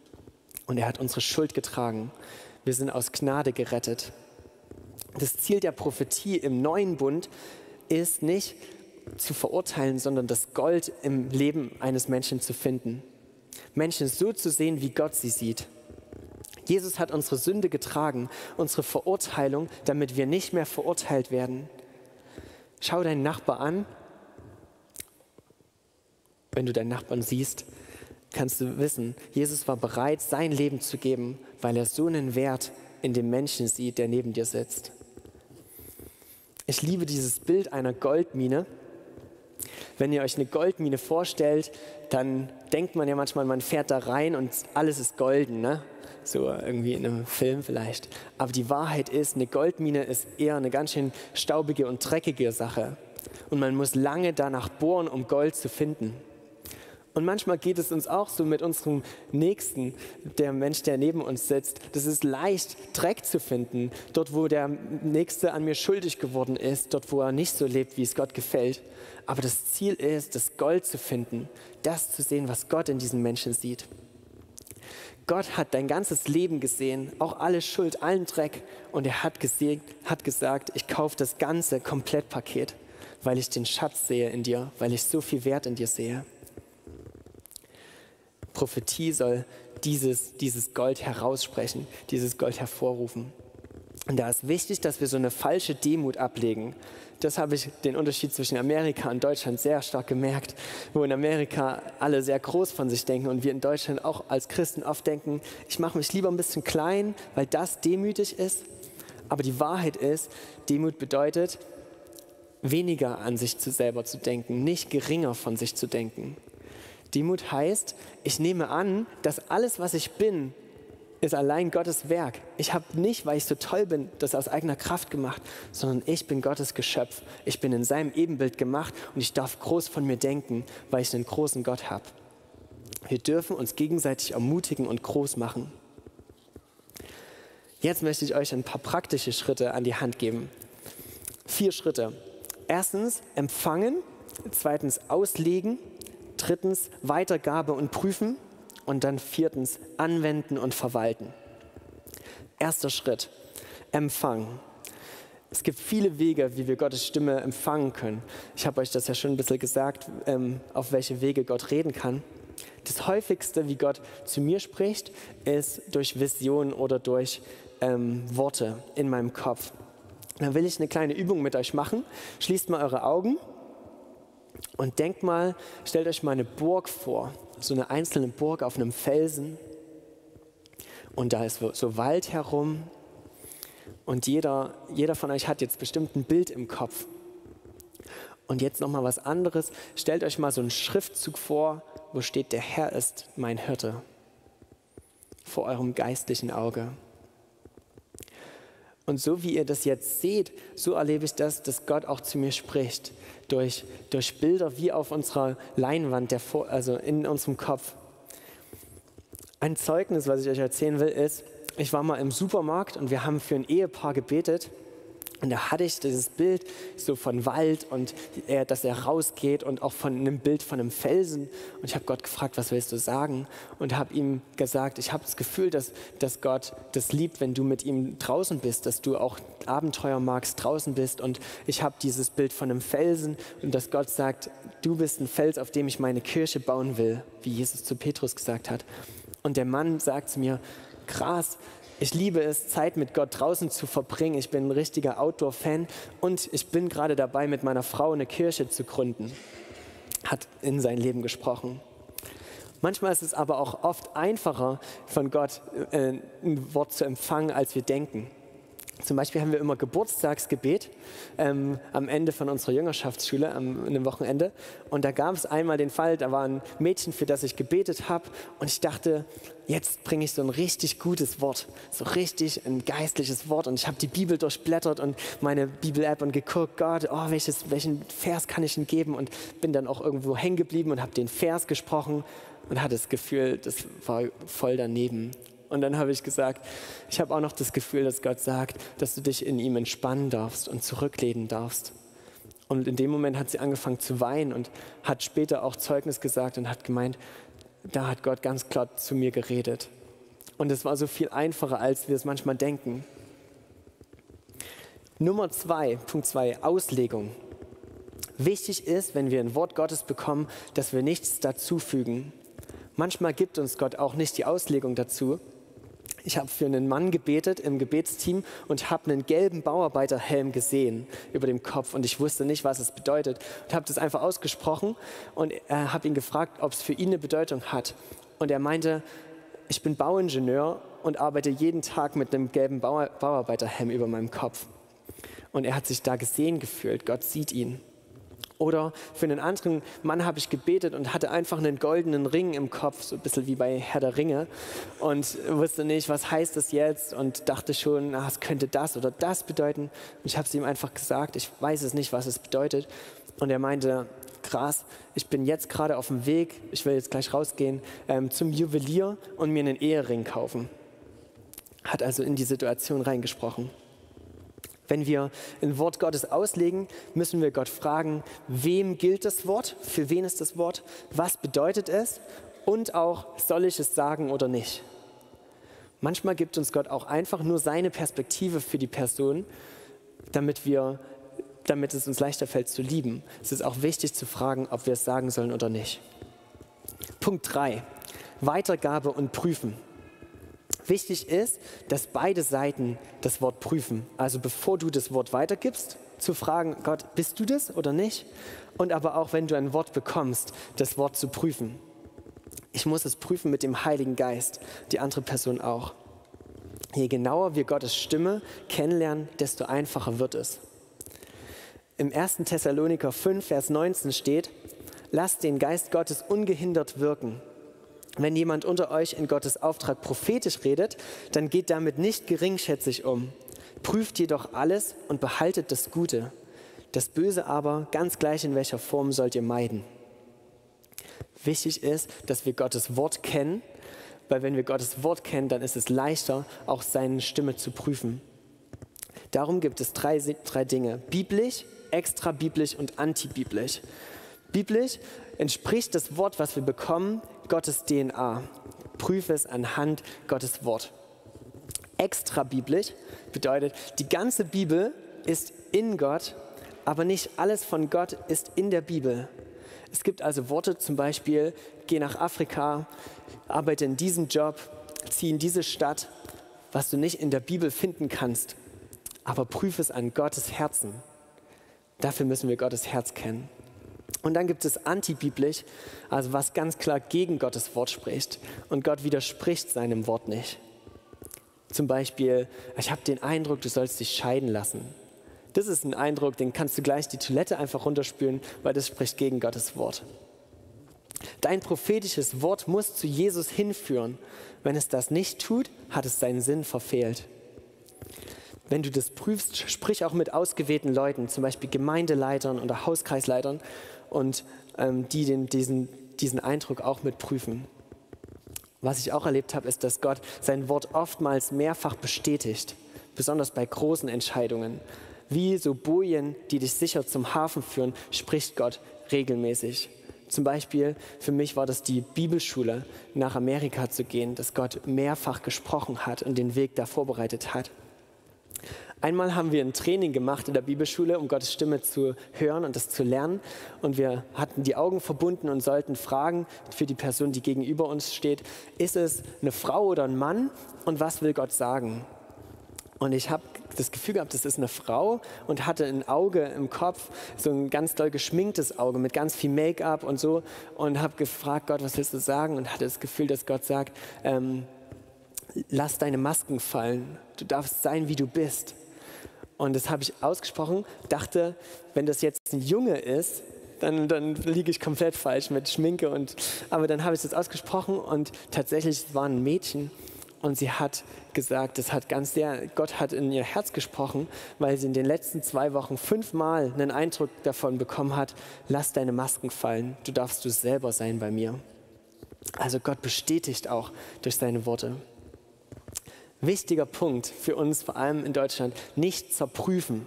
Und er hat unsere Schuld getragen. Wir sind aus Gnade gerettet. Das Ziel der Prophetie im neuen Bund ist nicht zu verurteilen, sondern das Gold im Leben eines Menschen zu finden. Menschen so zu sehen, wie Gott sie sieht. Jesus hat unsere Sünde getragen, unsere Verurteilung, damit wir nicht mehr verurteilt werden. Schau deinen Nachbar an. Wenn du deinen Nachbarn siehst, kannst du wissen, Jesus war bereit, sein Leben zu geben, weil er so einen Wert in dem Menschen sieht, der neben dir sitzt. Ich liebe dieses Bild einer Goldmine. Wenn ihr euch eine Goldmine vorstellt, dann denkt man ja manchmal, man fährt da rein und alles ist golden, ne? So irgendwie in einem Film vielleicht. Aber die Wahrheit ist, eine Goldmine ist eher eine ganz schön staubige und dreckige Sache. Und man muss lange danach bohren, um Gold zu finden. Und manchmal geht es uns auch so mit unserem Nächsten, der Mensch, der neben uns sitzt. Das ist leicht, Dreck zu finden. Dort, wo der Nächste an mir schuldig geworden ist, dort, wo er nicht so lebt, wie es Gott gefällt. Aber das Ziel ist, das Gold zu finden, das zu sehen, was Gott in diesen Menschen sieht. Gott hat dein ganzes Leben gesehen, auch alle Schuld, allen Dreck. Und er hat, gesehen, hat gesagt, ich kaufe das ganze Komplettpaket, weil ich den Schatz sehe in dir, weil ich so viel Wert in dir sehe. Prophetie soll dieses, dieses Gold heraussprechen, dieses Gold hervorrufen. Und da ist wichtig, dass wir so eine falsche Demut ablegen. Das habe ich den Unterschied zwischen Amerika und Deutschland sehr stark gemerkt, wo in Amerika alle sehr groß von sich denken und wir in Deutschland auch als Christen oft denken, ich mache mich lieber ein bisschen klein, weil das demütig ist. Aber die Wahrheit ist, Demut bedeutet, weniger an sich zu selber zu denken, nicht geringer von sich zu denken. Demut heißt, ich nehme an, dass alles, was ich bin, ist allein Gottes Werk. Ich habe nicht, weil ich so toll bin, das aus eigener Kraft gemacht, sondern ich bin Gottes Geschöpf. Ich bin in seinem Ebenbild gemacht und ich darf groß von mir denken, weil ich einen großen Gott habe. Wir dürfen uns gegenseitig ermutigen und groß machen. Jetzt möchte ich euch ein paar praktische Schritte an die Hand geben. Vier Schritte. Erstens empfangen, zweitens auslegen, drittens Weitergabe und prüfen und dann viertens anwenden und verwalten. Erster Schritt, Empfang. Es gibt viele Wege, wie wir Gottes Stimme empfangen können. Ich habe euch das ja schon ein bisschen gesagt, ähm, auf welche Wege Gott reden kann. Das häufigste, wie Gott zu mir spricht, ist durch Visionen oder durch ähm, Worte in meinem Kopf. Dann will ich eine kleine Übung mit euch machen. Schließt mal eure Augen und denkt mal, stellt euch mal eine Burg vor. So eine einzelne Burg auf einem Felsen und da ist so Wald herum und jeder, jeder von euch hat jetzt bestimmt ein Bild im Kopf. Und jetzt nochmal was anderes, stellt euch mal so einen Schriftzug vor, wo steht, der Herr ist mein Hirte, vor eurem geistlichen Auge. Und so wie ihr das jetzt seht, so erlebe ich das, dass Gott auch zu mir spricht. Durch, durch Bilder wie auf unserer Leinwand, der vor, also in unserem Kopf. Ein Zeugnis, was ich euch erzählen will, ist, ich war mal im Supermarkt und wir haben für ein Ehepaar gebetet. Und da hatte ich dieses Bild so von Wald und er, dass er rausgeht und auch von einem Bild von einem Felsen. Und ich habe Gott gefragt, was willst du sagen? Und habe ihm gesagt, ich habe das Gefühl, dass, dass Gott das liebt, wenn du mit ihm draußen bist, dass du auch Abenteuer magst, draußen bist. Und ich habe dieses Bild von einem Felsen und dass Gott sagt, du bist ein Fels, auf dem ich meine Kirche bauen will, wie Jesus zu Petrus gesagt hat. Und der Mann sagt zu mir, krass, ich liebe es, Zeit mit Gott draußen zu verbringen. Ich bin ein richtiger Outdoor-Fan und ich bin gerade dabei, mit meiner Frau eine Kirche zu gründen. Hat in sein Leben gesprochen. Manchmal ist es aber auch oft einfacher, von Gott äh, ein Wort zu empfangen, als wir denken. Zum Beispiel haben wir immer Geburtstagsgebet ähm, am Ende von unserer Jüngerschaftsschule, am einem Wochenende. Und da gab es einmal den Fall, da war ein Mädchen, für das ich gebetet habe. Und ich dachte, jetzt bringe ich so ein richtig gutes Wort, so richtig ein geistliches Wort. Und ich habe die Bibel durchblättert und meine Bibel-App und geguckt, Gott, oh, welches, welchen Vers kann ich ihm geben? Und bin dann auch irgendwo hängen geblieben und habe den Vers gesprochen und hatte das Gefühl, das war voll daneben. Und dann habe ich gesagt, ich habe auch noch das Gefühl, dass Gott sagt, dass du dich in ihm entspannen darfst und zurücklehnen darfst. Und in dem Moment hat sie angefangen zu weinen und hat später auch Zeugnis gesagt und hat gemeint, da hat Gott ganz klar zu mir geredet. Und es war so viel einfacher, als wir es manchmal denken. Nummer zwei, Punkt zwei, Auslegung. Wichtig ist, wenn wir ein Wort Gottes bekommen, dass wir nichts dazufügen. Manchmal gibt uns Gott auch nicht die Auslegung dazu. Ich habe für einen Mann gebetet im Gebetsteam und habe einen gelben Bauarbeiterhelm gesehen über dem Kopf und ich wusste nicht, was es bedeutet. Und habe das einfach ausgesprochen und äh, habe ihn gefragt, ob es für ihn eine Bedeutung hat. Und er meinte, ich bin Bauingenieur und arbeite jeden Tag mit einem gelben Bauar- Bauarbeiterhelm über meinem Kopf. Und er hat sich da gesehen gefühlt, Gott sieht ihn. Oder für einen anderen Mann habe ich gebetet und hatte einfach einen goldenen Ring im Kopf, so ein bisschen wie bei Herr der Ringe. Und wusste nicht, was heißt das jetzt und dachte schon, ah, es könnte das oder das bedeuten. Und ich habe es ihm einfach gesagt, ich weiß es nicht, was es bedeutet. Und er meinte, krass, ich bin jetzt gerade auf dem Weg, ich will jetzt gleich rausgehen, ähm, zum Juwelier und mir einen Ehering kaufen. Hat also in die Situation reingesprochen. Wenn wir ein Wort Gottes auslegen, müssen wir Gott fragen, wem gilt das Wort, für wen ist das Wort, was bedeutet es und auch, soll ich es sagen oder nicht. Manchmal gibt uns Gott auch einfach nur seine Perspektive für die Person, damit, wir, damit es uns leichter fällt zu lieben. Es ist auch wichtig zu fragen, ob wir es sagen sollen oder nicht. Punkt drei, Weitergabe und Prüfen. Wichtig ist, dass beide Seiten das Wort prüfen. Also bevor du das Wort weitergibst, zu fragen, Gott, bist du das oder nicht? Und aber auch, wenn du ein Wort bekommst, das Wort zu prüfen. Ich muss es prüfen mit dem Heiligen Geist, die andere Person auch. Je genauer wir Gottes Stimme kennenlernen, desto einfacher wird es. Im ersten Thessaloniker fünf, Vers neunzehn steht, lasst den Geist Gottes ungehindert wirken. Wenn jemand unter euch in Gottes Auftrag prophetisch redet, dann geht damit nicht geringschätzig um. Prüft jedoch alles und behaltet das Gute. Das Böse aber, ganz gleich in welcher Form, sollt ihr meiden. Wichtig ist, dass wir Gottes Wort kennen, weil wenn wir Gottes Wort kennen, dann ist es leichter, auch seine Stimme zu prüfen. Darum gibt es drei, drei Dinge: biblisch, extrabiblisch und antibiblisch. Biblisch entspricht das Wort, was wir bekommen, Gottes D N A. Prüfe es anhand Gottes Wort. Extrabiblisch bedeutet, die ganze Bibel ist in Gott, aber nicht alles von Gott ist in der Bibel. Es gibt also Worte, zum Beispiel, geh nach Afrika, arbeite in diesem Job, zieh in diese Stadt, was du nicht in der Bibel finden kannst. Aber prüfe es an Gottes Herzen. Dafür müssen wir Gottes Herz kennen. Und dann gibt es antibiblisch, also was ganz klar gegen Gottes Wort spricht. Und Gott widerspricht seinem Wort nicht. Zum Beispiel, ich habe den Eindruck, du sollst dich scheiden lassen. Das ist ein Eindruck, den kannst du gleich die Toilette einfach runterspülen, weil das spricht gegen Gottes Wort. Dein prophetisches Wort muss zu Jesus hinführen. Wenn es das nicht tut, hat es seinen Sinn verfehlt. Wenn du das prüfst, sprich auch mit ausgewählten Leuten, zum Beispiel Gemeindeleitern oder Hauskreisleitern, und ähm, die den, diesen, diesen Eindruck auch mit prüfen. Was ich auch erlebt habe, ist, dass Gott sein Wort oftmals mehrfach bestätigt, besonders bei großen Entscheidungen. Wie so Bojen, die dich sicher zum Hafen führen, spricht Gott regelmäßig. Zum Beispiel, für mich war das die Bibelschule, nach Amerika zu gehen, dass Gott mehrfach gesprochen hat und den Weg da vorbereitet hat. Einmal haben wir ein Training gemacht in der Bibelschule, um Gottes Stimme zu hören und das zu lernen. Und wir hatten die Augen verbunden und sollten fragen für die Person, die gegenüber uns steht, ist es eine Frau oder ein Mann und was will Gott sagen? Und ich habe das Gefühl gehabt, das ist eine Frau und hatte ein Auge im Kopf, so ein ganz doll geschminktes Auge mit ganz viel Make-up und so. Und habe gefragt, Gott, was willst du sagen? Und hatte das Gefühl, dass Gott sagt, ähm, lass deine Masken fallen, du darfst sein, wie du bist. Und das habe ich ausgesprochen, dachte, wenn das jetzt ein Junge ist, dann, dann liege ich komplett falsch mit Schminke. Und, aber dann habe ich das ausgesprochen und tatsächlich es war ein Mädchen und sie hat gesagt, das hat ganz sehr, Gott hat in ihr Herz gesprochen, weil sie in den letzten zwei Wochen fünfmal einen Eindruck davon bekommen hat, lass deine Masken fallen, du darfst du selber sein bei mir. Also Gott bestätigt auch durch seine Worte. Wichtiger Punkt für uns, vor allem in Deutschland, nicht zerprüfen.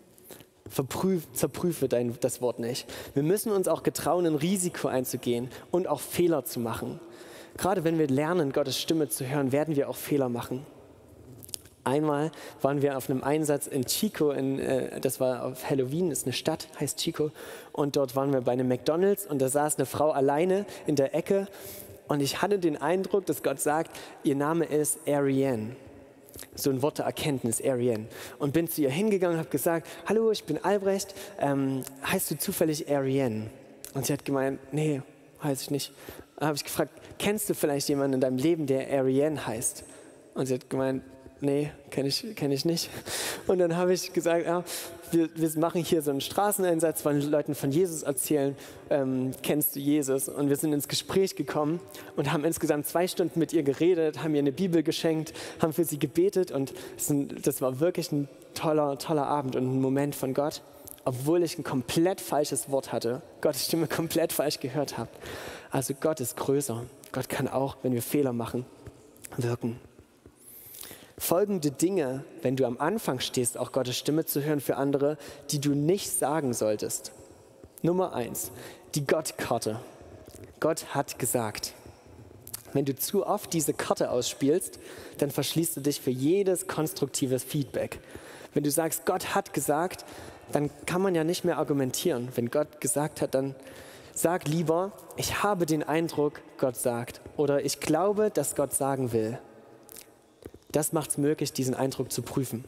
Verprüf, zerprüfe dein, das Wort nicht. Wir müssen uns auch getrauen, ein Risiko einzugehen und auch Fehler zu machen. Gerade wenn wir lernen, Gottes Stimme zu hören, werden wir auch Fehler machen. Einmal waren wir auf einem Einsatz in Chico, in, äh, das war auf Halloween, ist eine Stadt, heißt Chico. Und dort waren wir bei einem McDonald's und da saß eine Frau alleine in der Ecke. Und ich hatte den Eindruck, dass Gott sagt, ihr Name ist Ariane. So ein Wort der Erkenntnis, Ariane. Und bin zu ihr hingegangen und habe gesagt, hallo, ich bin Albrecht, ähm, heißt du zufällig Ariane? Und sie hat gemeint, nee, heiße ich nicht. Dann habe ich gefragt, kennst du vielleicht jemanden in deinem Leben, der Ariane heißt? Und sie hat gemeint, nee, kenne ich, kenn ich nicht. Und dann habe ich gesagt, ja, wir, wir machen hier so einen Straßeneinsatz, wollen Leuten von Jesus erzählen, ähm, kennst du Jesus? Und wir sind ins Gespräch gekommen und haben insgesamt zwei Stunden mit ihr geredet, haben ihr eine Bibel geschenkt, haben für sie gebetet und das war wirklich ein toller, toller Abend und ein Moment von Gott, obwohl ich ein komplett falsches Wort hatte, Gottes Stimme komplett falsch gehört habe. Also Gott ist größer. Gott kann auch, wenn wir Fehler machen, wirken. Folgende Dinge, wenn du am Anfang stehst, auch Gottes Stimme zu hören für andere, die du nicht sagen solltest. Nummer eins, die Gottkarte. Gott hat gesagt. Wenn du zu oft diese Karte ausspielst, dann verschließt du dich für jedes konstruktives Feedback. Wenn du sagst, Gott hat gesagt, dann kann man ja nicht mehr argumentieren. Wenn Gott gesagt hat, dann sag lieber, ich habe den Eindruck, Gott sagt. Oder ich glaube, dass Gott sagen will. Das macht es möglich, diesen Eindruck zu prüfen.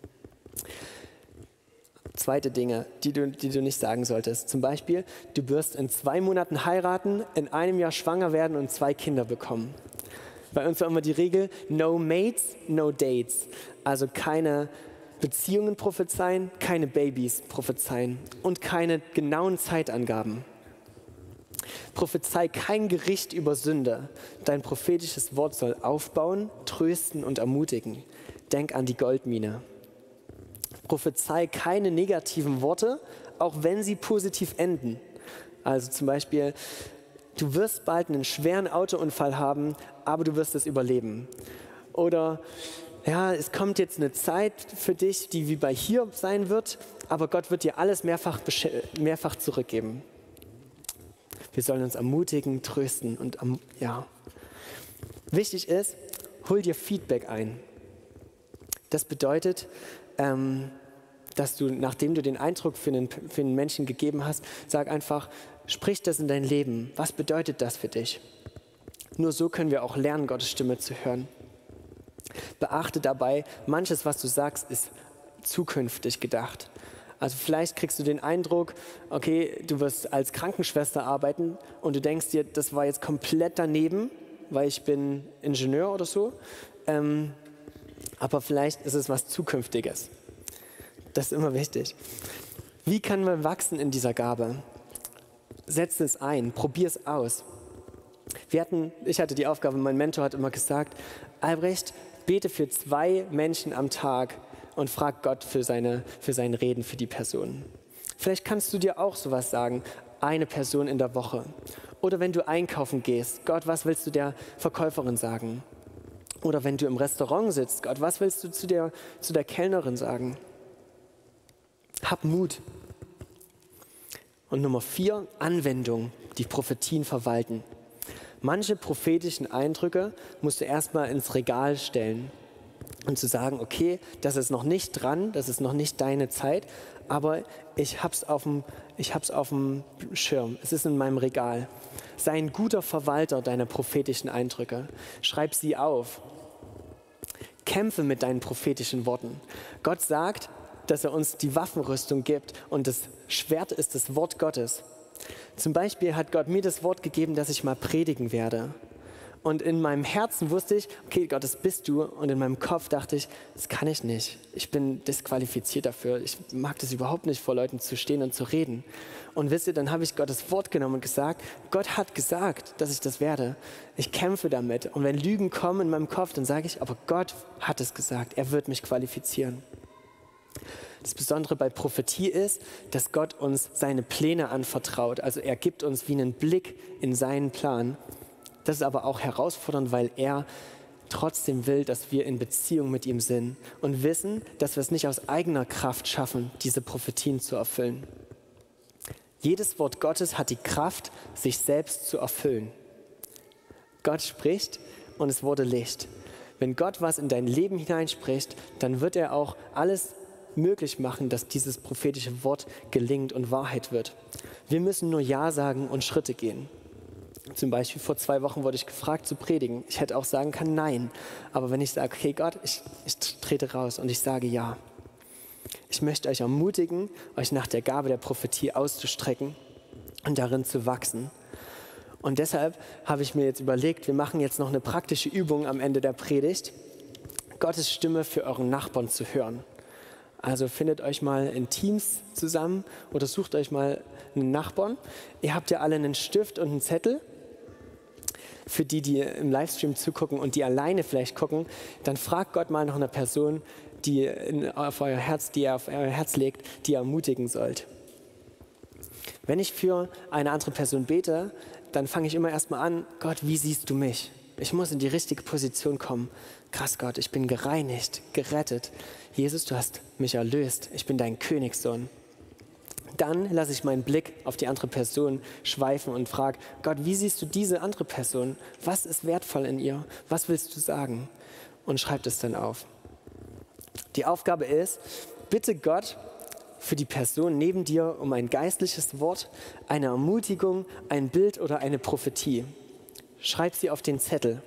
Zweite Dinge, die du, die du nicht sagen solltest. Zum Beispiel, du wirst in zwei Monaten heiraten, in einem Jahr schwanger werden und zwei Kinder bekommen. Bei uns war immer die Regel, no mates, no dates. Also keine Beziehungen prophezeien, keine Babys prophezeien und keine genauen Zeitangaben. Prophezei kein Gericht über Sünde. Dein prophetisches Wort soll aufbauen, trösten und ermutigen. Denk an die Goldmine. Prophezei keine negativen Worte, auch wenn sie positiv enden. Also zum Beispiel, du wirst bald einen schweren Autounfall haben, aber du wirst es überleben. Oder ja, es kommt jetzt eine Zeit für dich, die wie bei Hiob sein wird, aber Gott wird dir alles mehrfach, mehrfach zurückgeben. Wir sollen uns ermutigen, trösten und ja. Wichtig ist, hol dir Feedback ein. Das bedeutet, ähm, dass du, nachdem du den Eindruck für einen, für einen Menschen gegeben hast, sag einfach, sprich das in dein Leben. Was bedeutet das für dich? Nur so können wir auch lernen, Gottes Stimme zu hören. Beachte dabei, manches, was du sagst, ist zukünftig gedacht. Also vielleicht kriegst du den Eindruck, okay, du wirst als Krankenschwester arbeiten und du denkst dir, das war jetzt komplett daneben, weil ich bin Ingenieur oder so. Ähm, aber vielleicht ist es was Zukünftiges. Das ist immer wichtig. Wie kann man wachsen in dieser Gabe? Setz es ein, probier es aus. Wir hatten, ich hatte die Aufgabe, mein Mentor hat immer gesagt, Albrecht, bete für zwei Menschen am Tag und frag Gott für, seine, für sein Reden für die Person. Vielleicht kannst du dir auch sowas sagen, eine Person in der Woche. Oder wenn du einkaufen gehst, Gott, was willst du der Verkäuferin sagen? Oder wenn du im Restaurant sitzt, Gott, was willst du zu der, zu der Kellnerin sagen? Hab Mut. Und Nummer vier, Anwendung, die Prophetien verwalten. Manche prophetischen Eindrücke musst du erstmal ins Regal stellen. Und zu sagen, okay, das ist noch nicht dran, das ist noch nicht deine Zeit, aber ich hab's auf dem, ich hab's auf dem Schirm, es ist in meinem Regal. Sei ein guter Verwalter deiner prophetischen Eindrücke. Schreib sie auf. Kämpfe mit deinen prophetischen Worten. Gott sagt, dass er uns die Waffenrüstung gibt und das Schwert ist das Wort Gottes. Zum Beispiel hat Gott mir das Wort gegeben, dass ich mal predigen werde. Und in meinem Herzen wusste ich, okay, Gott, das bist du. Und in meinem Kopf dachte ich, das kann ich nicht. Ich bin disqualifiziert dafür. Ich mag das überhaupt nicht, vor Leuten zu stehen und zu reden. Und wisst ihr, dann habe ich Gottes Wort genommen und gesagt, Gott hat gesagt, dass ich das werde. Ich kämpfe damit. Und wenn Lügen kommen in meinem Kopf, dann sage ich, aber Gott hat es gesagt. Er wird mich qualifizieren. Das Besondere bei Prophetie ist, dass Gott uns seine Pläne anvertraut. Also er gibt uns wie einen Blick in seinen Plan. Das ist aber auch herausfordernd, weil er trotzdem will, dass wir in Beziehung mit ihm sind und wissen, dass wir es nicht aus eigener Kraft schaffen, diese Prophetien zu erfüllen. Jedes Wort Gottes hat die Kraft, sich selbst zu erfüllen. Gott spricht und es wurde Licht. Wenn Gott was in dein Leben hineinspricht, dann wird er auch alles möglich machen, dass dieses prophetische Wort gelingt und Wahrheit wird. Wir müssen nur Ja sagen und Schritte gehen. Zum Beispiel vor zwei Wochen wurde ich gefragt zu predigen. Ich hätte auch sagen können, nein. Aber wenn ich sage, okay Gott, ich, ich trete raus und ich sage Ja. Ich möchte euch ermutigen, euch nach der Gabe der Prophetie auszustrecken und darin zu wachsen. Und deshalb habe ich mir jetzt überlegt, wir machen jetzt noch eine praktische Übung am Ende der Predigt, Gottes Stimme für euren Nachbarn zu hören. Also findet euch mal in Teams zusammen oder sucht euch mal einen Nachbarn. Ihr habt ja alle einen Stift und einen Zettel. Für die, die im Livestream zugucken und die alleine vielleicht gucken, dann fragt Gott mal nach einer Person, die in, auf euer Herz, die er auf euer Herz legt, die ihr ermutigen sollt. Wenn ich für eine andere Person bete, dann fange ich immer erstmal an, Gott, wie siehst du mich? Ich muss in die richtige Position kommen. Krass Gott, ich bin gereinigt, gerettet. Jesus, du hast mich erlöst. Ich bin dein Königssohn. Dann lasse ich meinen Blick auf die andere Person schweifen und frage, Gott, wie siehst du diese andere Person? Was ist wertvoll in ihr? Was willst du sagen? Und schreib es dann auf. Die Aufgabe ist, bitte Gott für die Person neben dir um ein geistliches Wort, eine Ermutigung, ein Bild oder eine Prophetie. Schreib sie auf den Zettel.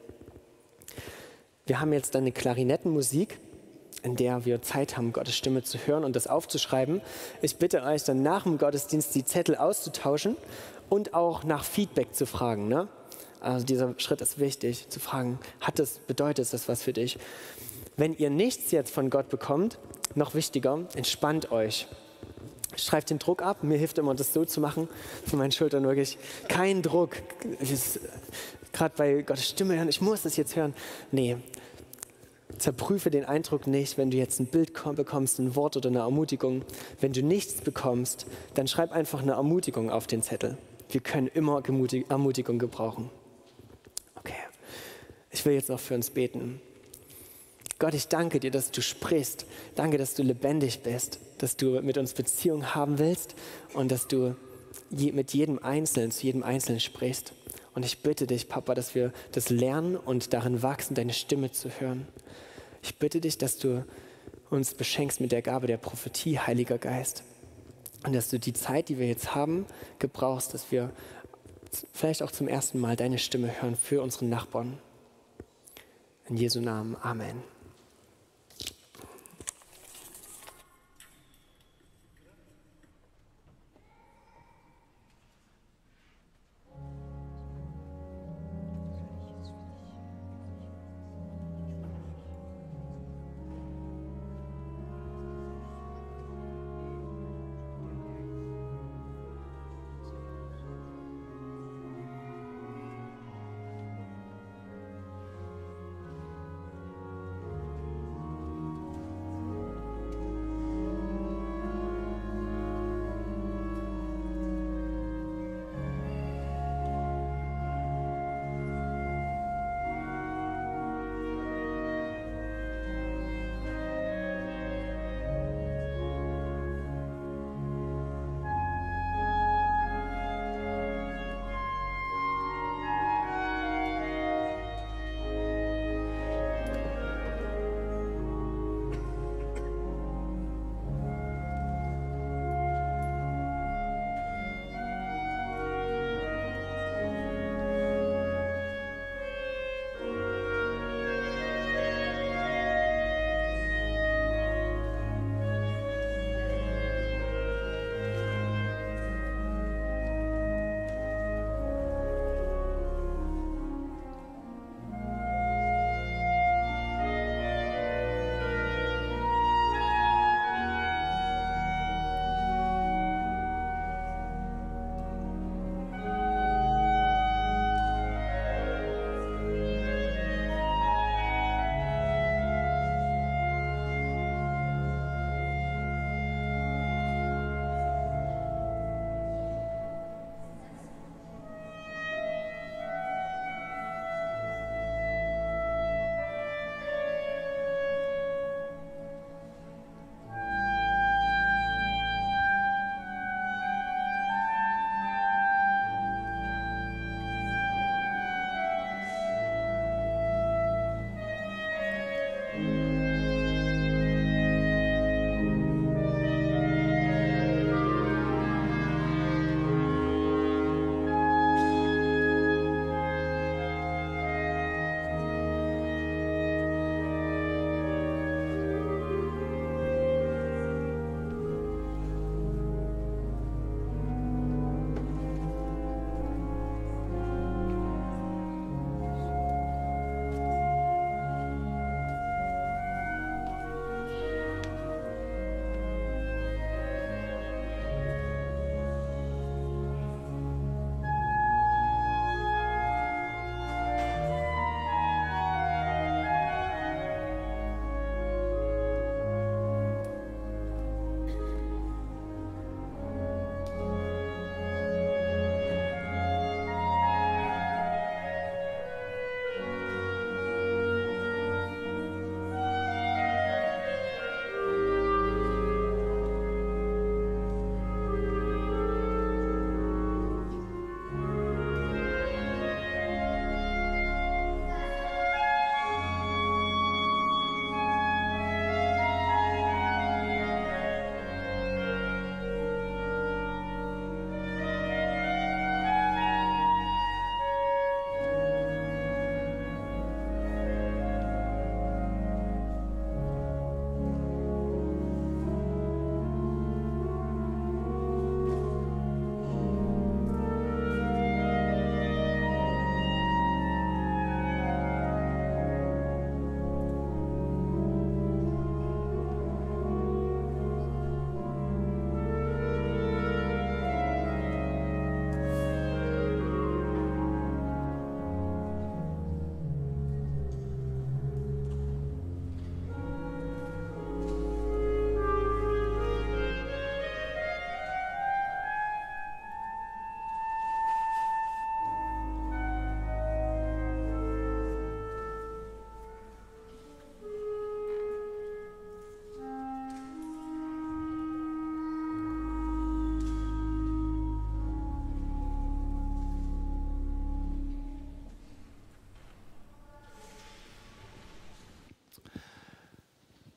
Wir haben jetzt dann eine Klarinettenmusik, in der wir Zeit haben, Gottes Stimme zu hören und das aufzuschreiben. Ich bitte euch dann nach dem Gottesdienst die Zettel auszutauschen und auch nach Feedback zu fragen. Ne? Also dieser Schritt ist wichtig, zu fragen, hat das, bedeutet das was für dich? Wenn ihr nichts jetzt von Gott bekommt, noch wichtiger, entspannt euch. Schreibt den Druck ab. Mir hilft immer, das so zu machen, von meinen Schultern wirklich. Kein Druck. Gerade bei Gottes Stimme hören, ich muss das jetzt hören. Nee. Zerprüfe den Eindruck nicht, wenn du jetzt ein Bild bekommst, ein Wort oder eine Ermutigung. Wenn du nichts bekommst, dann schreib einfach eine Ermutigung auf den Zettel. Wir können immer Ermutigung gebrauchen. Okay, ich will jetzt noch für uns beten. Gott, ich danke dir, dass du sprichst. Danke, dass du lebendig bist, dass du mit uns Beziehung haben willst und dass du mit jedem Einzelnen, zu jedem Einzelnen sprichst. Und ich bitte dich, Papa, dass wir das lernen und darin wachsen, deine Stimme zu hören. Ich bitte dich, dass du uns beschenkst mit der Gabe der Prophetie, Heiliger Geist. Und dass du die Zeit, die wir jetzt haben, gebrauchst, dass wir vielleicht auch zum ersten Mal deine Stimme hören für unseren Nachbarn. In Jesu Namen. Amen.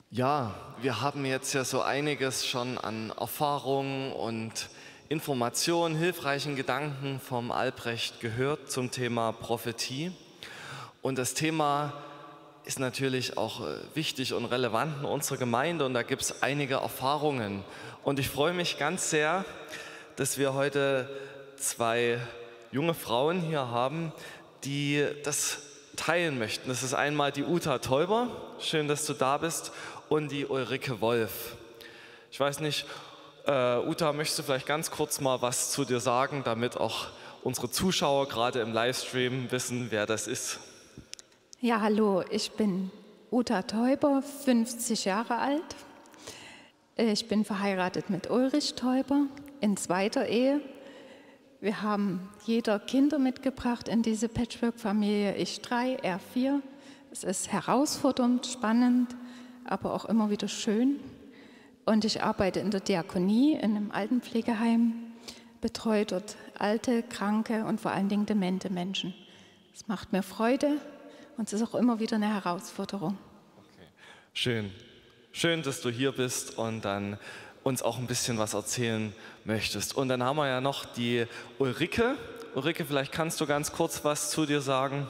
Ja, wir haben jetzt ja so einiges schon an Erfahrungen und Informationen, hilfreichen Gedanken vom Albrecht gehört zum Thema Prophetie. Und das Thema ist natürlich auch wichtig und relevant in unserer Gemeinde und da gibt es einige Erfahrungen. Und ich freue mich ganz sehr, dass wir heute zwei junge Frauen hier haben, die das teilen möchten. Das ist einmal die Uta Teuber, schön, dass du da bist, und die Ulrike Wolf. Ich weiß nicht, äh, Uta, möchtest du vielleicht ganz kurz mal was zu dir sagen, damit auch unsere Zuschauer gerade im Livestream wissen, wer das ist? Ja, hallo, ich bin Uta Teuber, fünfzig Jahre alt. Ich bin verheiratet mit Ulrich Teuber in zweiter Ehe. Wir haben jeder Kinder mitgebracht in diese Patchwork-Familie. Ich drei, er vier. Es ist herausfordernd, spannend, aber auch immer wieder schön. Und ich arbeite in der Diakonie in einem Altenpflegeheim, betreue dort alte, kranke und vor allen Dingen demente Menschen. Es macht mir Freude. Und es ist auch immer wieder eine Herausforderung. Okay. Schön. Schön, dass du hier bist und dann uns auch ein bisschen was erzählen möchtest. Und dann haben wir ja noch die Ulrike. Ulrike, vielleicht kannst du ganz kurz was zu dir sagen.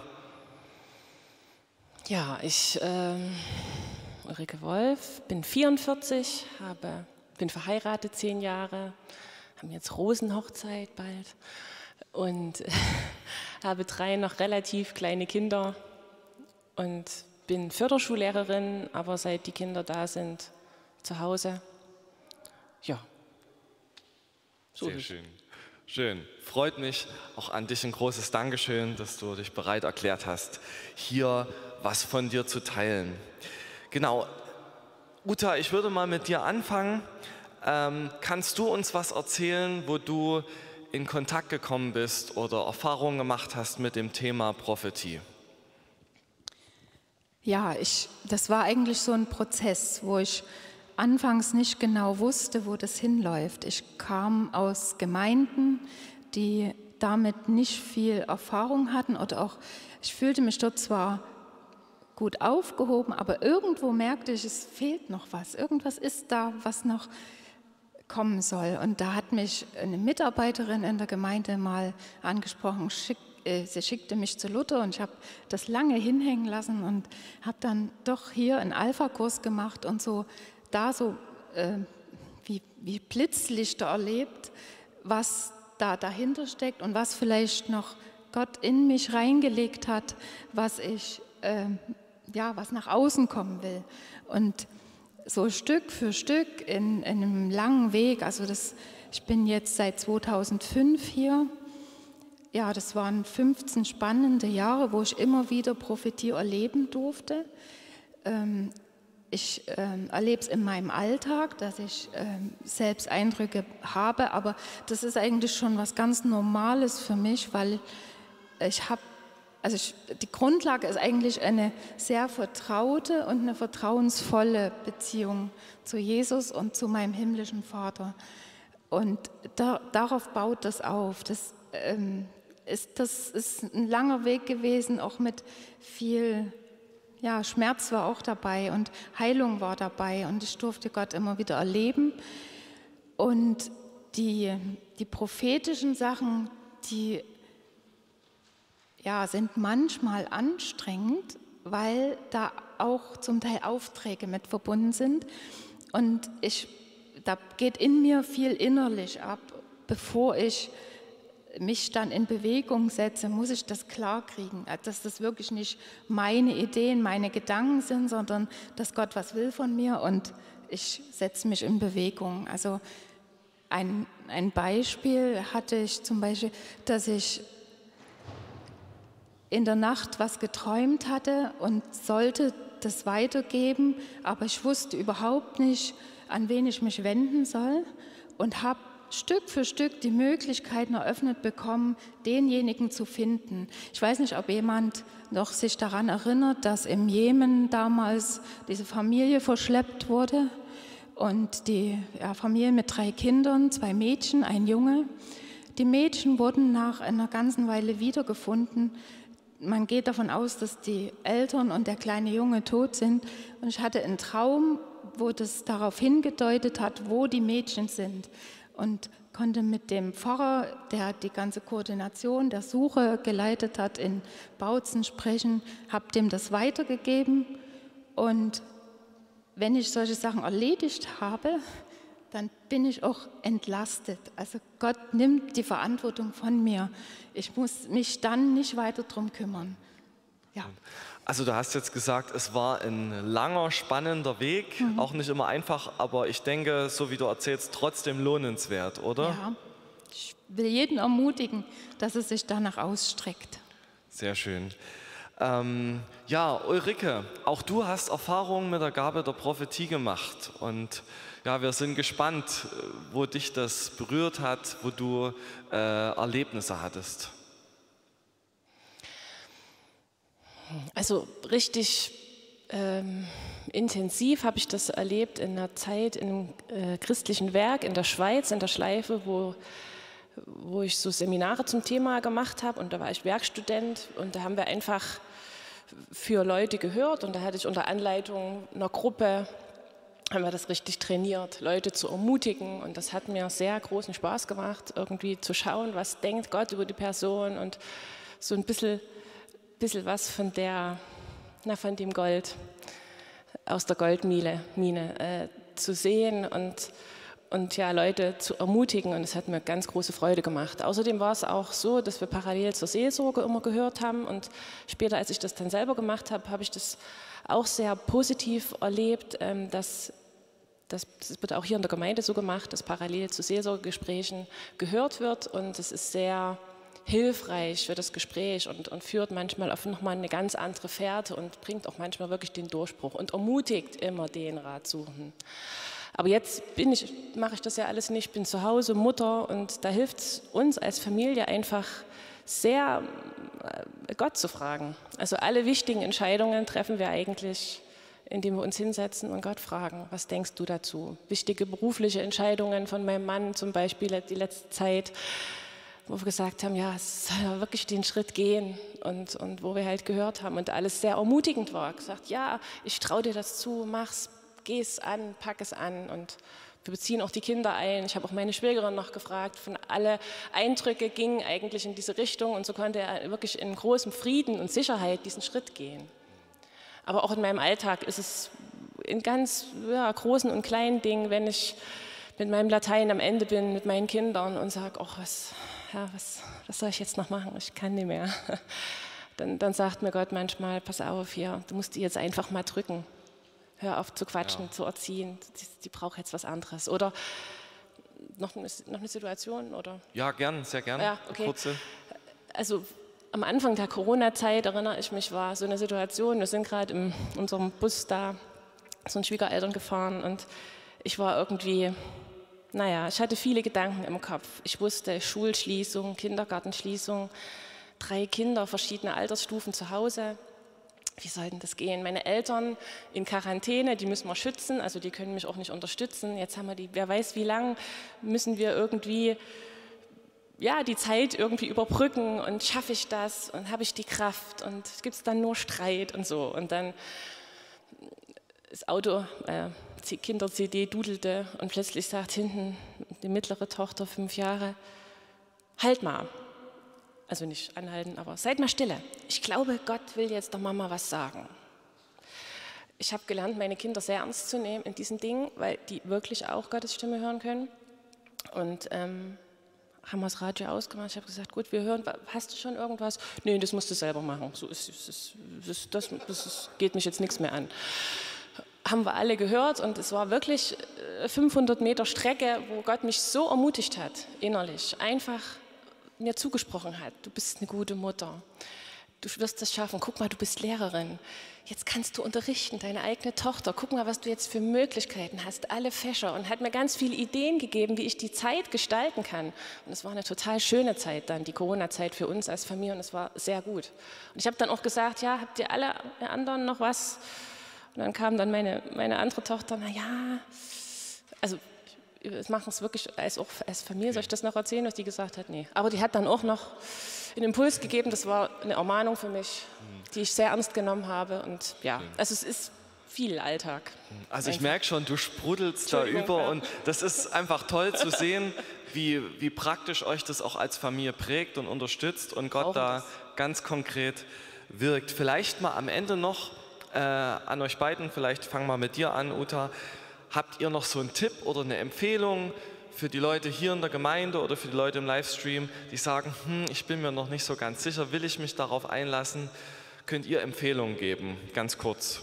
Ja, ich, ähm, Ulrike Wolf, bin vierundvierzig, habe, bin verheiratet zehn Jahre, haben jetzt Rosenhochzeit bald und habe drei noch relativ kleine Kinder. Und bin Förderschullehrerin, aber seit die Kinder da sind, zu Hause. Ja. So Sehr schön. Schön. Freut mich auch an dich ein großes Dankeschön, dass du dich bereit erklärt hast, hier was von dir zu teilen. Genau. Uta, ich würde mal mit dir anfangen. Ähm, kannst du uns was erzählen, wo du in Kontakt gekommen bist oder Erfahrungen gemacht hast mit dem Thema Prophetie? Ja, ich, das war eigentlich so ein Prozess, wo ich anfangs nicht genau wusste, wo das hinläuft. Ich kam aus Gemeinden, die damit nicht viel Erfahrung hatten oder auch, ich fühlte mich dort zwar gut aufgehoben, aber irgendwo merkte ich, es fehlt noch was. Irgendwas ist da, was noch kommen soll. Und da hat mich eine Mitarbeiterin in der Gemeinde mal angesprochen, schick, sie schickte mich zu Luther und ich habe das lange hinhängen lassen und habe dann doch hier einen Alpha-Kurs gemacht und so da so äh, wie, wie Blitzlichter erlebt, was da dahinter steckt und was vielleicht noch Gott in mich reingelegt hat, was ich äh, ja was nach außen kommen will. Und so Stück für Stück in, in einem langen Weg, also das, ich bin jetzt seit zweitausendfünf hier. Ja, das waren fünfzehn spannende Jahre, wo ich immer wieder Prophetie erleben durfte. Ähm, ich ähm, erlebe es in meinem Alltag, dass ich ähm, selbst Eindrücke habe, aber das ist eigentlich schon was ganz Normales für mich, weil ich habe, also ich, die Grundlage ist eigentlich eine sehr vertraute und eine vertrauensvolle Beziehung zu Jesus und zu meinem himmlischen Vater. Und da, darauf baut das auf. Das ähm, Ist, das ist ein langer Weg gewesen, auch mit viel, ja, Schmerz war auch dabei und Heilung war dabei und ich durfte Gott immer wieder erleben. Und die, die prophetischen Sachen, die ja, sind manchmal anstrengend, weil da auch zum Teil Aufträge mit verbunden sind. Und ich, da geht in mir viel innerlich ab, bevor ich mich dann in Bewegung setze, muss ich das klar kriegen, dass das wirklich nicht meine Ideen, meine Gedanken sind, sondern dass Gott was will von mir und ich setze mich in Bewegung. Also ein, ein Beispiel hatte ich zum Beispiel, dass ich in der Nacht was geträumt hatte und sollte das weitergeben, aber ich wusste überhaupt nicht, an wen ich mich wenden soll und habe Stück für Stück die Möglichkeiten eröffnet bekommen, denjenigen zu finden. Ich weiß nicht, ob jemand noch sich daran erinnert, dass im Jemen damals diese Familie verschleppt wurde und die ja, Familie mit drei Kindern, zwei Mädchen, ein Junge. Die Mädchen wurden nach einer ganzen Weile wiedergefunden. Man geht davon aus, dass die Eltern und der kleine Junge tot sind. Und ich hatte einen Traum wo das darauf hingedeutet hat, wo die Mädchen sind. Und konnte mit dem Pfarrer, der die ganze Koordination der Suche geleitet hat, in Bautzen sprechen, habe dem das weitergegeben. Und wenn ich solche Sachen erledigt habe, dann bin ich auch entlastet. Also Gott nimmt die Verantwortung von mir. Ich muss mich dann nicht weiter drum kümmern. Ja. Also du hast jetzt gesagt, es war ein langer, spannender Weg, mhm. auch nicht immer einfach, aber ich denke, so wie du erzählst, trotzdem lohnenswert, oder? Ja, ich will jeden ermutigen, dass er sich danach ausstreckt. Sehr schön. Ähm, ja, Ulrike, auch du hast Erfahrungen mit der Gabe der Prophetie gemacht und ja, wir sind gespannt, wo dich das berührt hat, wo du äh, Erlebnisse hattest. Also richtig ähm, intensiv habe ich das erlebt in einer Zeit in einem äh, christlichen Werk in der Schweiz, in der Schleife, wo, wo ich so Seminare zum Thema gemacht habe und da war ich Werkstudent und da haben wir einfach für Leute gehört und da hatte ich unter Anleitung einer Gruppe, haben wir das richtig trainiert, Leute zu ermutigen und das hat mir sehr großen Spaß gemacht, irgendwie zu schauen, was denkt Gott über die Person und so ein bisschen bisschen was von der, na, von dem Gold aus der Goldmine Mine, äh, zu sehen und, und ja, Leute zu ermutigen und es hat mir ganz große Freude gemacht. Außerdem war es auch so, dass wir parallel zur Seelsorge immer gehört haben und später, als ich das dann selber gemacht habe, habe ich das auch sehr positiv erlebt, ähm, dass das, das wird auch hier in der Gemeinde so gemacht, dass parallel zu Seelsorgegesprächen gehört wird und es ist sehr hilfreich für das Gespräch und, und führt manchmal auf nochmal eine ganz andere Fährte und bringt auch manchmal wirklich den Durchbruch und ermutigt immer den Ratsuchenden. Aber jetzt bin ich, mache ich das ja alles nicht, bin zu Hause, Mutter und da hilft es uns als Familie einfach sehr, Gott zu fragen. Also alle wichtigen Entscheidungen treffen wir eigentlich, indem wir uns hinsetzen und Gott fragen, was denkst du dazu? Wichtige berufliche Entscheidungen von meinem Mann zum Beispiel die letzte Zeit, wo wir gesagt haben, ja, es soll ja wirklich den Schritt gehen und, und wo wir halt gehört haben und alles sehr ermutigend war. Gesagt, ja, ich traue dir das zu, mach's, geh es an, pack es an und wir beziehen auch die Kinder ein. Ich habe auch meine Schwägerin noch gefragt, von alle Eindrücke gingen eigentlich in diese Richtung und so konnte er wirklich in großem Frieden und Sicherheit diesen Schritt gehen. Aber auch in meinem Alltag ist es in ganz ja, großen und kleinen Dingen, wenn ich mit meinem Latein am Ende bin, mit meinen Kindern und sage, ach, was, ja, was, was soll ich jetzt noch machen? Ich kann nicht mehr. Dann, dann sagt mir Gott manchmal, pass auf hier, du musst die jetzt einfach mal drücken. Hör auf zu quatschen, ja. zu erziehen, die, die braucht jetzt was anderes. Oder noch eine, noch eine Situation? Oder? Ja, gern, sehr gern. Ja, okay. Kurze. Also am Anfang der Corona-Zeit, erinnere ich mich, war so eine Situation, wir sind gerade in unserem Bus da zu den Schwiegereltern gefahren und ich war irgendwie... Naja, ich hatte viele Gedanken im Kopf. Ich wusste, Schulschließung, Kindergartenschließung, drei Kinder, verschiedene Altersstufen zu Hause. Wie soll denn das gehen? Meine Eltern in Quarantäne, die müssen wir schützen, also die können mich auch nicht unterstützen. Jetzt haben wir die, wer weiß wie lang, müssen wir irgendwie ja, die Zeit irgendwie überbrücken und schaffe ich das und habe ich die Kraft und gibt es dann nur Streit und so. Und dann das Auto... Äh, Kinder-C D dudelte und plötzlich sagt hinten die mittlere Tochter, fünf Jahre, halt mal. Also nicht anhalten, aber seid mal stille. Ich glaube, Gott will jetzt der Mama was sagen. Ich habe gelernt, meine Kinder sehr ernst zu nehmen in diesen Dingen, weil die wirklich auch Gottes Stimme hören können. Und ähm, haben wir das Radio ausgemacht. Ich habe gesagt, gut, wir hören, hast du schon irgendwas? Nee, das musst du selber machen. So ist, ist, ist, ist, das, das ist, geht mich jetzt nichts mehr an. Haben wir alle gehört und es war wirklich fünfhundert Meter Strecke, wo Gott mich so ermutigt hat, innerlich, einfach mir zugesprochen hat, du bist eine gute Mutter, du wirst das schaffen, guck mal, du bist Lehrerin, jetzt kannst du unterrichten, deine eigene Tochter, guck mal, was du jetzt für Möglichkeiten hast, alle Fächer und hat mir ganz viele Ideen gegeben, wie ich die Zeit gestalten kann und es war eine total schöne Zeit dann, die Corona-Zeit für uns als Familie und es war sehr gut. Und ich habe dann auch gesagt, ja, habt ihr alle anderen noch was? Und dann kam dann meine, meine andere Tochter, na ja, also wir machen es wirklich als, auch als Familie, soll ich das noch erzählen, was die gesagt hat? Nee. Aber die hat dann auch noch einen Impuls gegeben, das war eine Ermahnung für mich, die ich sehr ernst genommen habe. Und ja, also es ist viel Alltag. Also ich Einfach. merke schon, du sprudelst da Entschuldigung, über ja. und das ist einfach toll zu sehen, wie, wie praktisch euch das auch als Familie prägt und unterstützt und Gott Brauchen da das. ganz konkret wirkt. Vielleicht mal am Ende noch äh, an euch beiden, vielleicht fangen wir mit dir an, Uta. Habt ihr noch so einen Tipp oder eine Empfehlung für die Leute hier in der Gemeinde oder für die Leute im Livestream, die sagen, hm, ich bin mir noch nicht so ganz sicher, will ich mich darauf einlassen? Könnt ihr Empfehlungen geben, ganz kurz?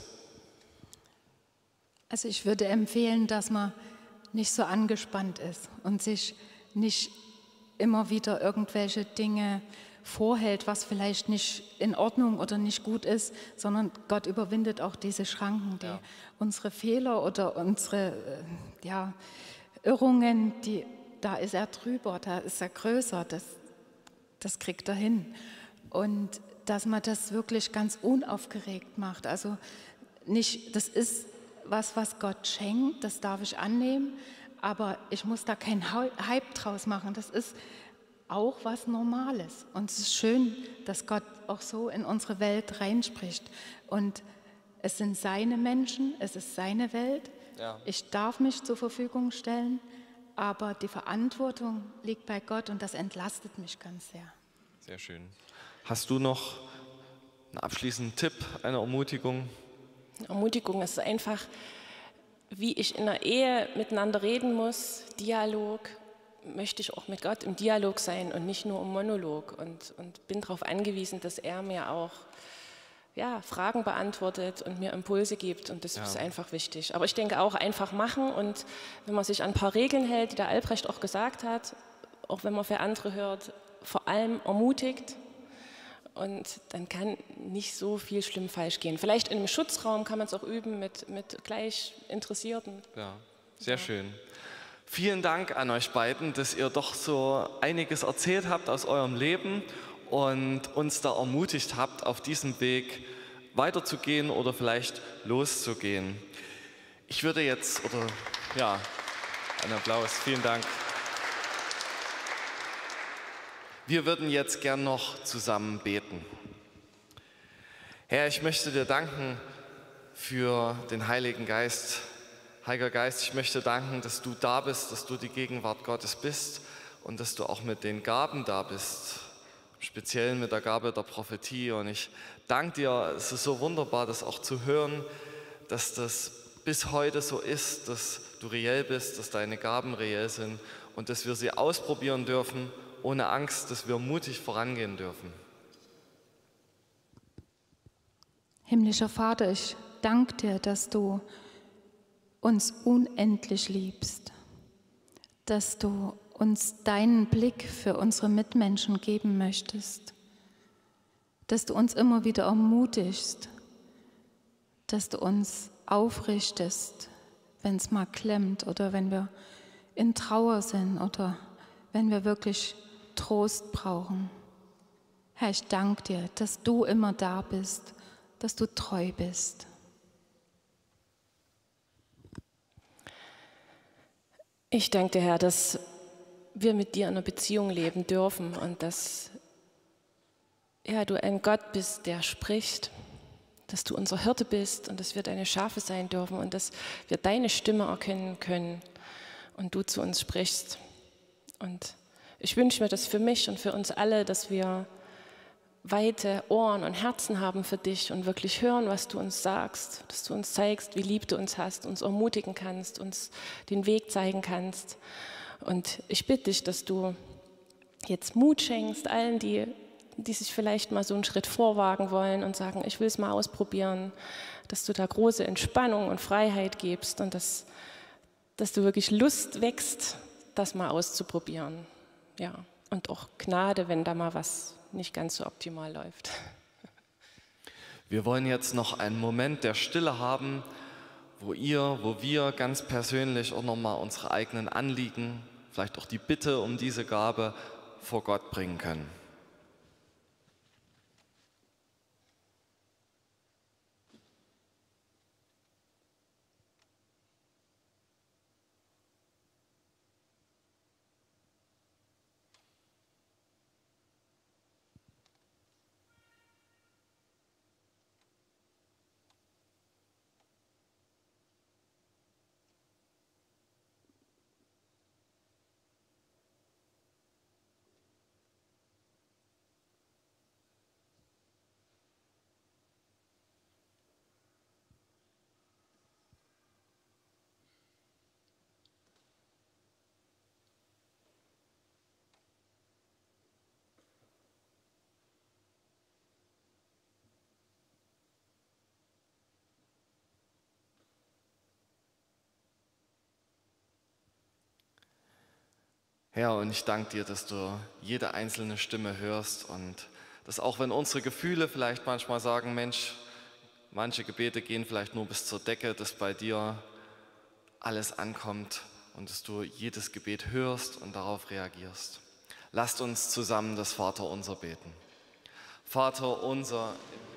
Also ich würde empfehlen, dass man nicht so angespannt ist und sich nicht immer wieder irgendwelche Dinge vorhält, was vielleicht nicht in Ordnung oder nicht gut ist, sondern Gott überwindet auch diese Schranken, die Ja. unsere Fehler oder unsere äh, ja, Irrungen, die, da ist er drüber, da ist er größer, das, das kriegt er hin. Und dass man das wirklich ganz unaufgeregt macht, also nicht, das ist was, was Gott schenkt, das darf ich annehmen, aber ich muss da keinen Hype draus machen. Das ist auch was Normales. Und es ist schön, dass Gott auch so in unsere Welt reinspricht. Und es sind seine Menschen, es ist seine Welt. Ja. Ich darf mich zur Verfügung stellen, aber die Verantwortung liegt bei Gott und das entlastet mich ganz sehr. Sehr schön. Hast du noch einen abschließenden Tipp, eine Ermutigung? Ermutigung ist einfach, wie ich in der Ehe miteinander reden muss, Dialog, möchte ich auch mit Gott im Dialog sein und nicht nur im Monolog. Und, und bin darauf angewiesen, dass er mir auch ja, Fragen beantwortet und mir Impulse gibt. Und das Ja. ist einfach wichtig. Aber ich denke auch, einfach machen. Und wenn man sich an ein paar Regeln hält, die der Albrecht auch gesagt hat, auch wenn man für andere hört, vor allem ermutigt. Und dann kann nicht so viel schlimm falsch gehen. Vielleicht in einem Schutzraum kann man es auch üben mit, mit gleich Interessierten. Ja, sehr schön. Vielen Dank an euch beiden, dass ihr doch so einiges erzählt habt aus eurem Leben und uns da ermutigt habt, auf diesem Weg weiterzugehen oder vielleicht loszugehen. Ich würde jetzt, oder ja, ein Applaus, vielen Dank. Wir würden jetzt gern noch zusammen beten. Herr, ich möchte dir danken für den Heiligen Geist. Heiliger Geist, ich möchte danken, dass du da bist, dass du die Gegenwart Gottes bist und dass du auch mit den Gaben da bist, speziell mit der Gabe der Prophetie. Und ich danke dir, es ist so wunderbar, das auch zu hören, dass das bis heute so ist, dass du reell bist, dass deine Gaben reell sind und dass wir sie ausprobieren dürfen, ohne Angst, dass wir mutig vorangehen dürfen. Himmlischer Vater, ich danke dir, dass du uns unendlich liebst, dass du uns deinen Blick für unsere Mitmenschen geben möchtest, dass du uns immer wieder ermutigst, dass du uns aufrichtest, wenn es mal klemmt oder wenn wir in Trauer sind oder wenn wir wirklich Trost brauchen. Herr, ich danke dir, dass du immer da bist, dass du treu bist. Ich danke dir, Herr, dass wir mit dir in einer Beziehung leben dürfen und dass ja, du ein Gott bist, der spricht, dass du unser Hirte bist und dass wir deine Schafe sein dürfen und dass wir deine Stimme erkennen können und du zu uns sprichst. Und ich wünsche mir das für mich und für uns alle, dass wir weite Ohren und Herzen haben für dich und wirklich hören, was du uns sagst, dass du uns zeigst, wie lieb du uns hast, uns ermutigen kannst, uns den Weg zeigen kannst. Und ich bitte dich, dass du jetzt Mut schenkst, allen, die, die sich vielleicht mal so einen Schritt vorwagen wollen und sagen, ich will es mal ausprobieren, dass du da große Entspannung und Freiheit gibst und dass, dass du wirklich Lust wächst, das mal auszuprobieren. Ja, und auch Gnade, wenn da mal was nicht ganz so optimal läuft. Wir wollen jetzt noch einen Moment der Stille haben, wo ihr, wo wir ganz persönlich auch nochmal unsere eigenen Anliegen, vielleicht auch die Bitte um diese Gabe vor Gott bringen können. Herr, und ich danke dir, dass du jede einzelne Stimme hörst und dass auch wenn unsere Gefühle vielleicht manchmal sagen, Mensch, manche Gebete gehen vielleicht nur bis zur Decke, dass bei dir alles ankommt und dass du jedes Gebet hörst und darauf reagierst. Lasst uns zusammen das Vaterunser beten. Vater unser,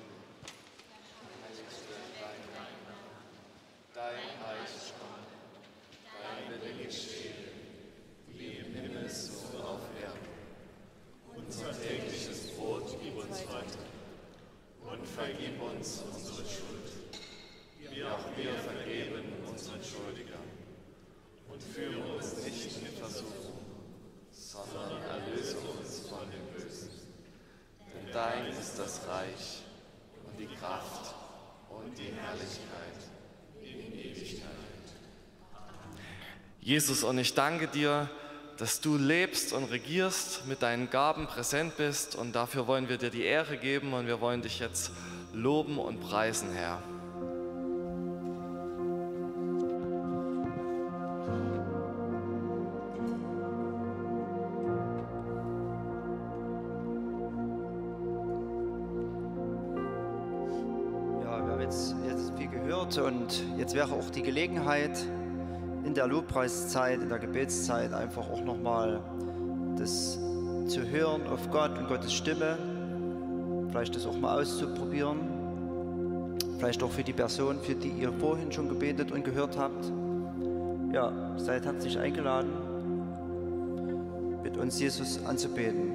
dein Reich komme, dein Wille geschehe, wie im Himmel so auf Erden. Unser tägliches Brot gib uns heute und vergib uns unsere Schuld, wie auch wir vergeben unseren Schuldigern. Und führe uns nicht in Versuchung, sondern erlöse uns von dem Bösen. Denn dein ist das Reich und die Kraft und die Herrlichkeit in Ewigkeit. Jesus, und ich danke dir, dass du lebst und regierst, mit deinen Gaben präsent bist, und dafür wollen wir dir die Ehre geben und wir wollen dich jetzt loben und preisen, Herr. Und jetzt wäre auch die Gelegenheit, in der Lobpreiszeit, in der Gebetszeit einfach auch nochmal das zu hören auf Gott und Gottes Stimme, vielleicht das auch mal auszuprobieren, vielleicht auch für die Person, für die ihr vorhin schon gebetet und gehört habt. Ja, seid herzlich eingeladen, mit uns Jesus anzubeten.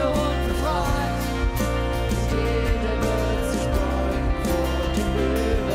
Jeder wird sich beugen vor dem Löwen.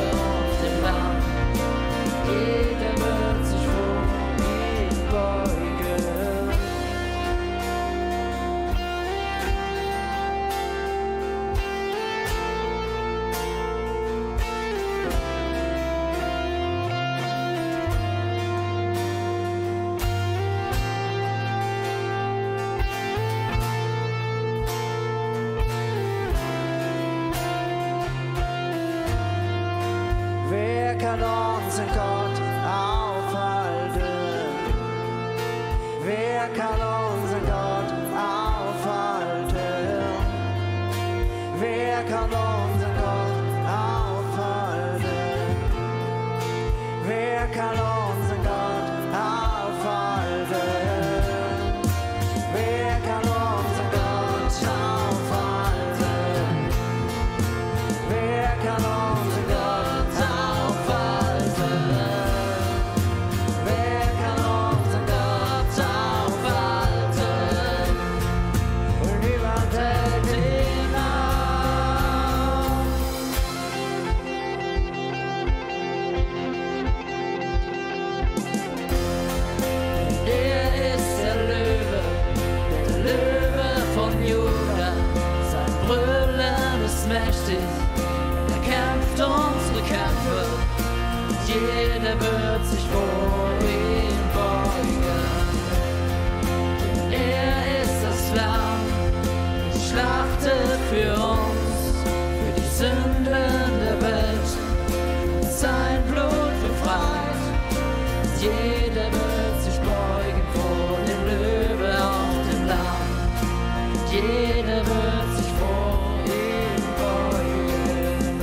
unseren Gott aufhalten? Wer kann unseren Gott aufhalten? Wer kann unseren Gott aufhalten? Wer kann unseren Gott aufhalten? Wer kann unseren Gott aufhalten? Wer kann unseren Gott aufhalten? Wer kann unseren Gott aufhalten? Und niemand hält ihn auf. Er ist der Löwe, der Löwe von Juda. Sein Brüllen ist mächtig, er kämpft unsere Kämpfe. Jeder wird sich vor ihm beugen. Er ist das Lamm, das schlachtet für uns, für die Sünden der Welt. Sein Blut befreit, jeder wird sich beugen vor dem Löwe auf dem Lamm. Jeder wird sich vor ihm beugen.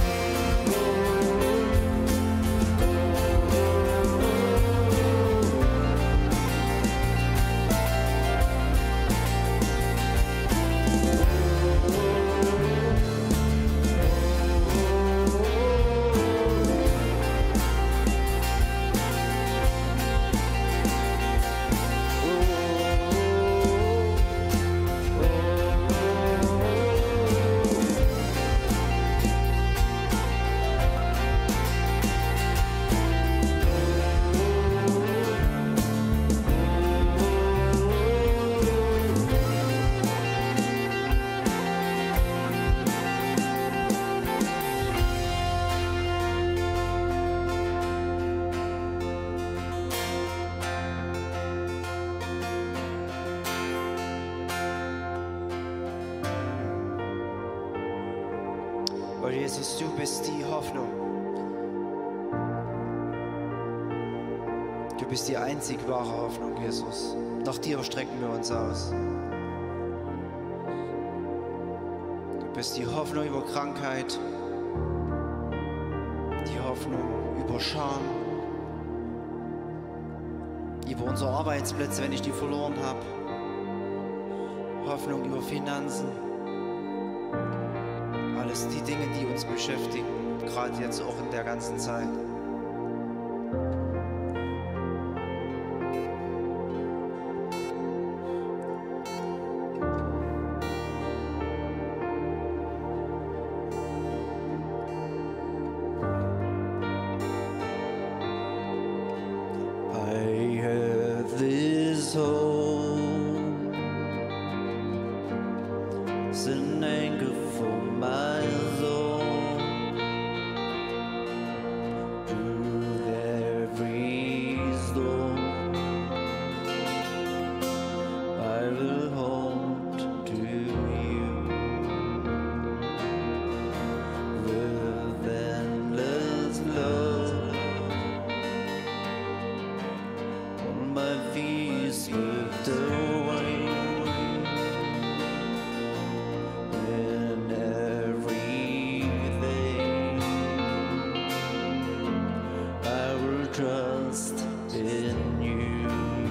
Oh Jesus, du bist die Hoffnung. Du bist die einzig wahre Hoffnung, Jesus. Nach dir strecken wir uns aus. Du bist die Hoffnung über Krankheit, die Hoffnung über Scham, über unsere Arbeitsplätze, wenn ich die verloren habe, Hoffnung über Finanzen. Alles die Dinge, die uns beschäftigen, gerade jetzt auch in der ganzen Zeit. I have this hope, it's an anchor for my soul. Through every storm, I will hold to you with endless love. All my fears slipped away. In everything, I will trust in you.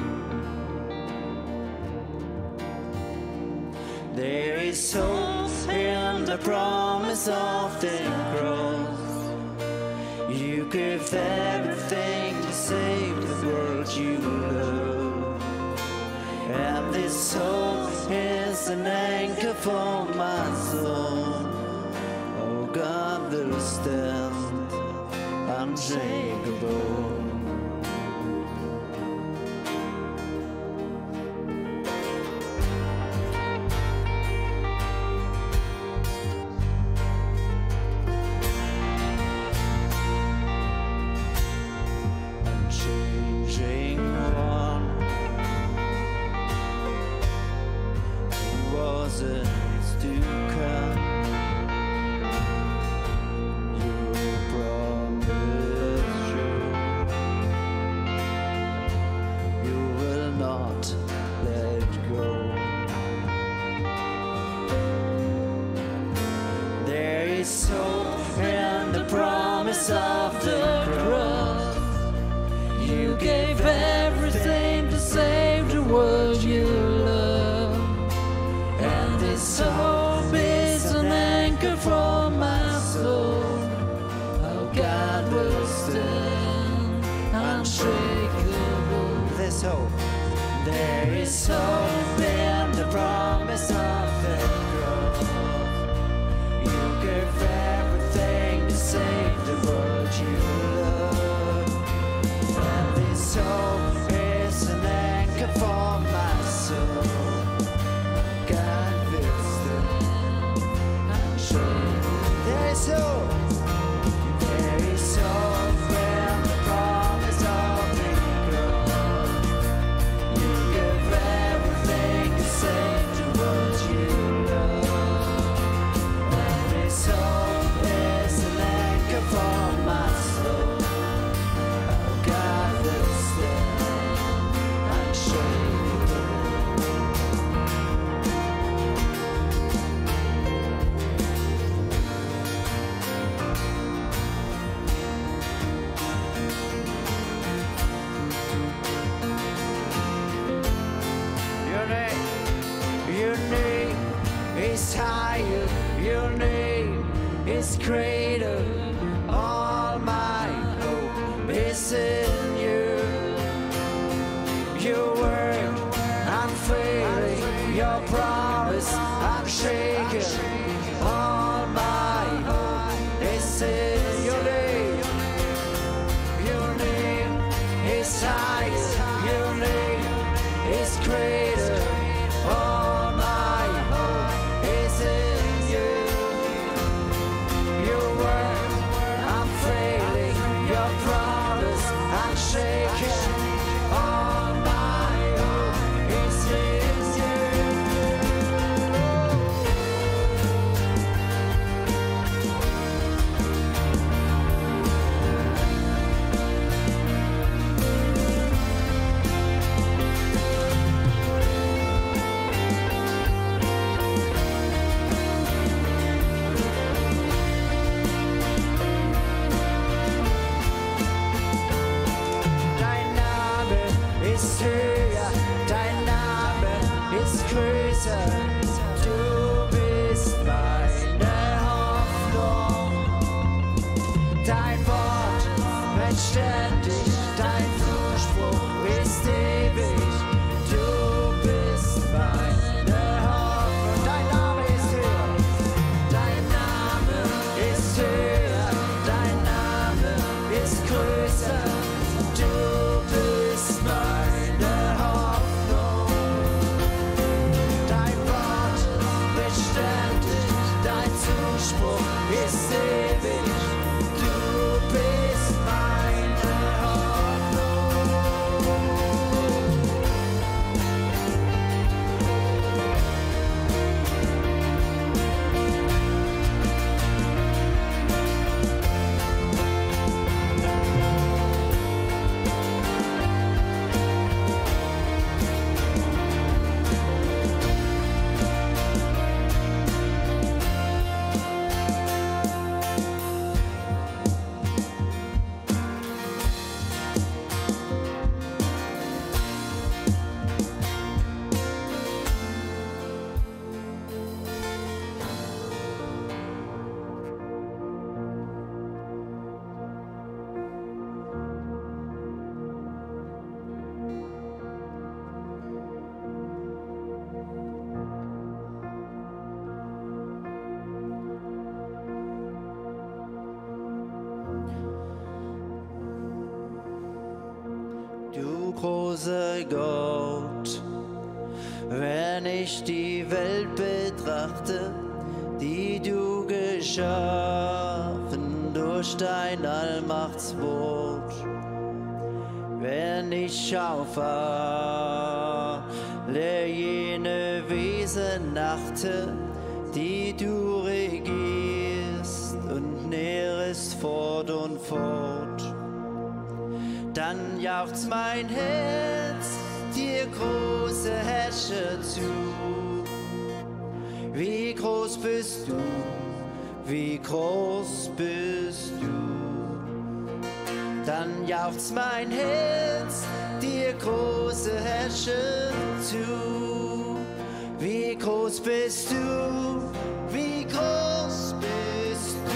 There is hope in the promise of the cross. You gave everything to save the world you love. And this hope is an anchor for my soul. Oh, God will stand unshakable. Unchanging one who was and is to come. Your promise sure. hope. There is hope in the promise of the growth. You give everything to save the world you love. And this hope is an anchor for my soul. God fills them and shows. There is hope. There is hope in the promise of the growth. You give everything to save the world you love. And this hope is an anchor for my soul. Oh, God will stand and shade them. Your name, your name is higher, your name is greater. All my hope is in you. Your word, I'm failing, your promise, I'm shaken. All my hope is in your name. Your name is higher, your name is greater. All my hope is in you. Your word, I'm failing. Your promise, I'm shaken. All my hope is in you. Dein Name ist höher, dein Name ist größer. Du bist meine Hoffnung. Dein Wort wird ständig, dein Zuspruch ist ewig. Du bist meine Hoffnung. Dein Name ist höher, dein Name ist höher, dein Name ist größer. Du bist meine Hoffnung. Dein Wort wird ständig, dein Zuspruch ist ewig. Du bist meine Hoffnung. Du großer Gott, wenn ich die Welt betrachte, die du geschaffen durch dein Allmachtswort, wenn ich auf alle jene Wesen achte, die du regierst und nährest fort und fort, dann jauchzt mein Herz dir große Herrscher zu. Wie groß bist du, wie groß bist du. Dann jauchzt mein Herz dir große Herrscher zu. Wie groß bist du, wie groß bist du.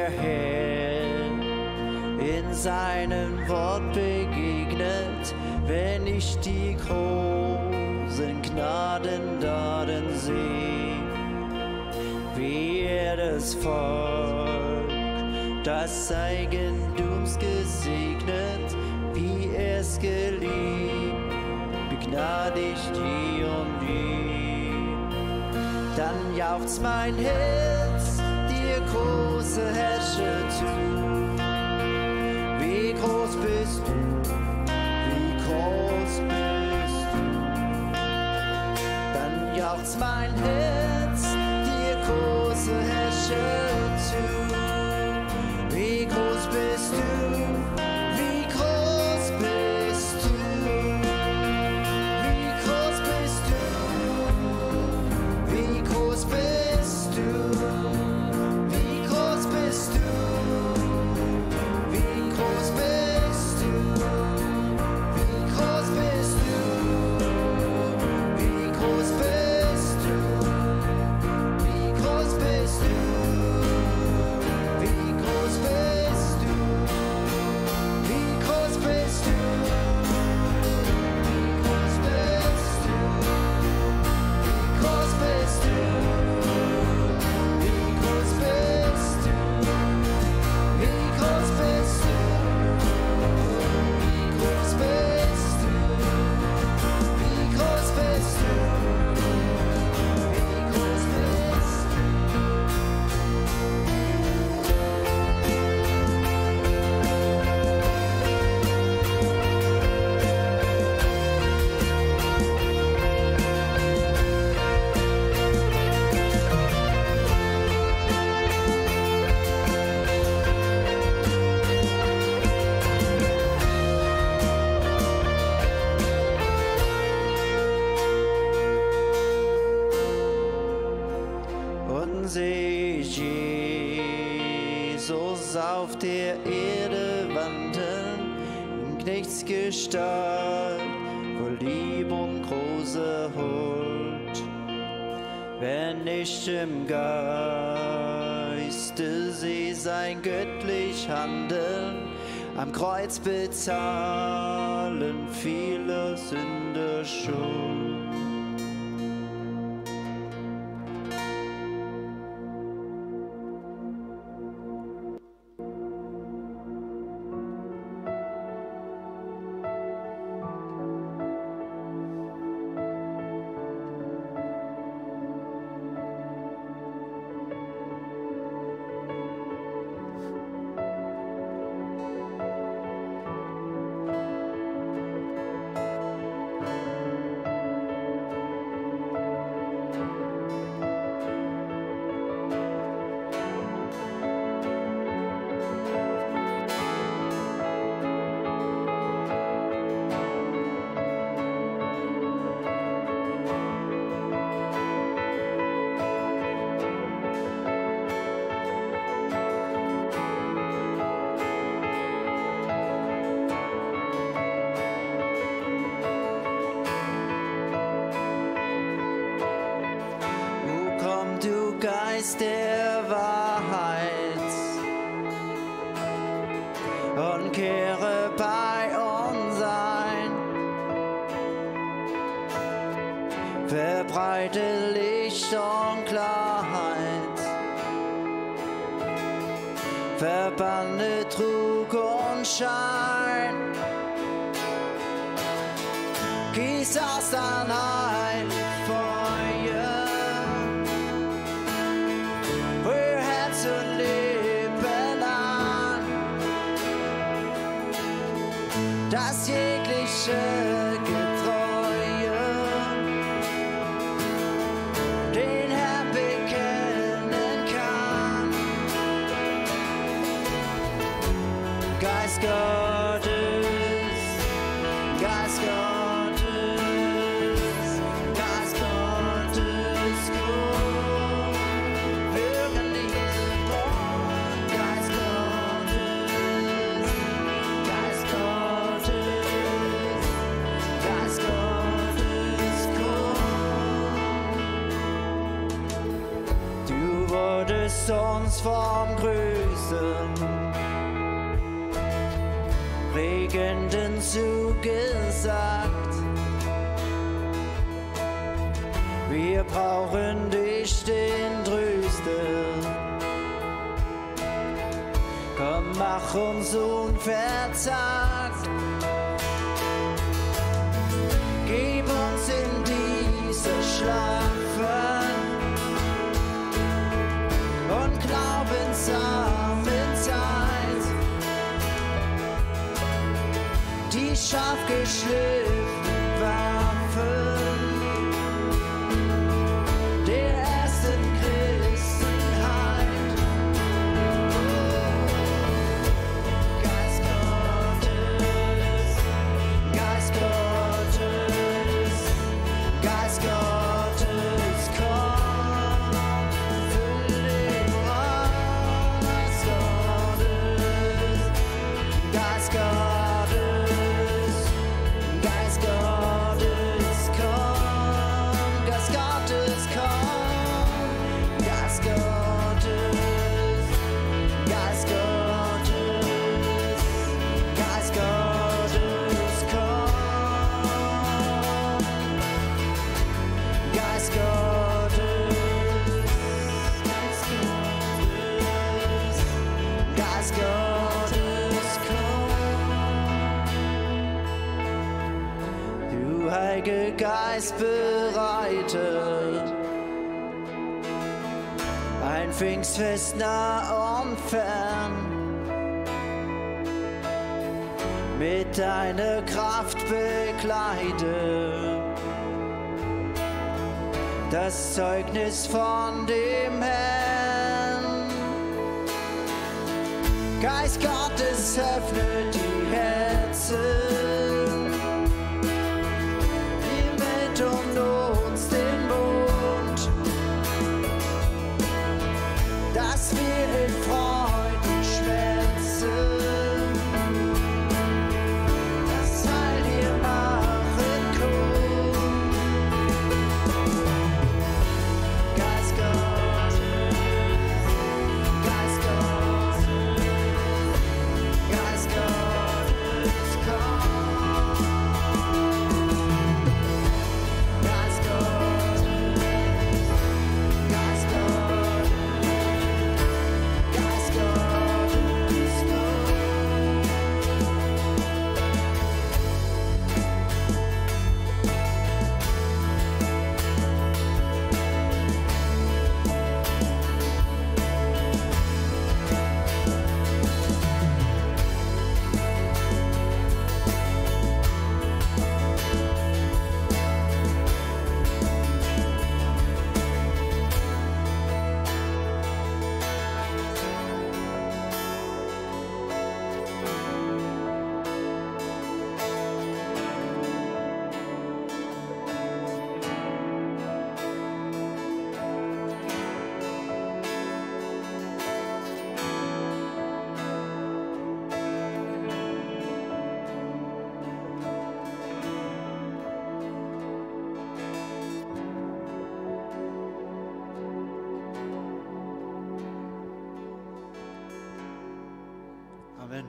der Herr in seinem Wort begegnet, wenn ich die großen Gnadentaten sehe, wie er das Volk, das Eigentums gesegnet, wie er's geliebt, begnadigt je und je. Dann jauchzt mein Herz dir große Herrscher zu. Wie groß bist du, wie groß bist du. Dann jauchzt mein Herz dir große Herrscher zu. Wie groß bist du, wie groß bist du. Wie groß bist du, wie groß bist du. Wie groß bist du, wie groß bist du. Wie groß bist du, wie groß bist du. Wie groß bist du, wie groß bist du. Wie groß bist du, wie groß bist du. Wie groß bist du, wie groß bist du. Wie groß bist du, wie groß bist du. Wie groß bist du, wie groß bist du. Und seh ich Jesus auf der Erde wandeln, in Knechtsgestalt, voll Lieb und großer Huld. Wenn ich im Geiste seh sein göttlich Handeln, am Kreuz bezahlen viele Sünder Schuld. Geist der Wahrheit und kehre bei uns ein. Verbreite Licht und Klarheit, verbanne Trug und Schein. Gieß aus dein Heil Feuer für Herz und Leben an, das jegliche Getreue den Herrn bekennen kann. Geist Gottes, Geist Gottes, Geist Gottes, komm, wirke diese Born. Geist Gottes, Geist Gottes, Geist Gottes, komm. Du wurdest schützt uns vom Grüßen, Regenden zugesagt. Wir brauchen dich, den Tröster. Komm, mach uns unverzagt. Gib uns in diese Schlafen und glaubensarmen Zeit die scharf geschliffenen Waffen der ersten Christenheit. Geist Gottes, Geist Gottes, Geist Gottes, komm, füll den Raum. Geist Gottes, Geist Gottes, Geist Gottes, komm, Geist Gottes, komm, Geist Gottes, Geist Gottes, Geist Gottes, komm, Geist Gottes, Geist Gottes, Geist Gottes, komm. Du Heilige Geist bereitet ein Pfingstfest nah und fern. Mit deiner Kraft begleite das Zeugnis von dem Herrn. Geist Gottes, öffnet die Herzen, nimm mit um uns den Bund, dass wir in Freuden schwätzen, das Heil dir machen kund. Geist Gottes, Geist Gottes, Geist Gottes, komm. Geist Gottes, Geist Gottes, Geist Gottes, komm. Amen.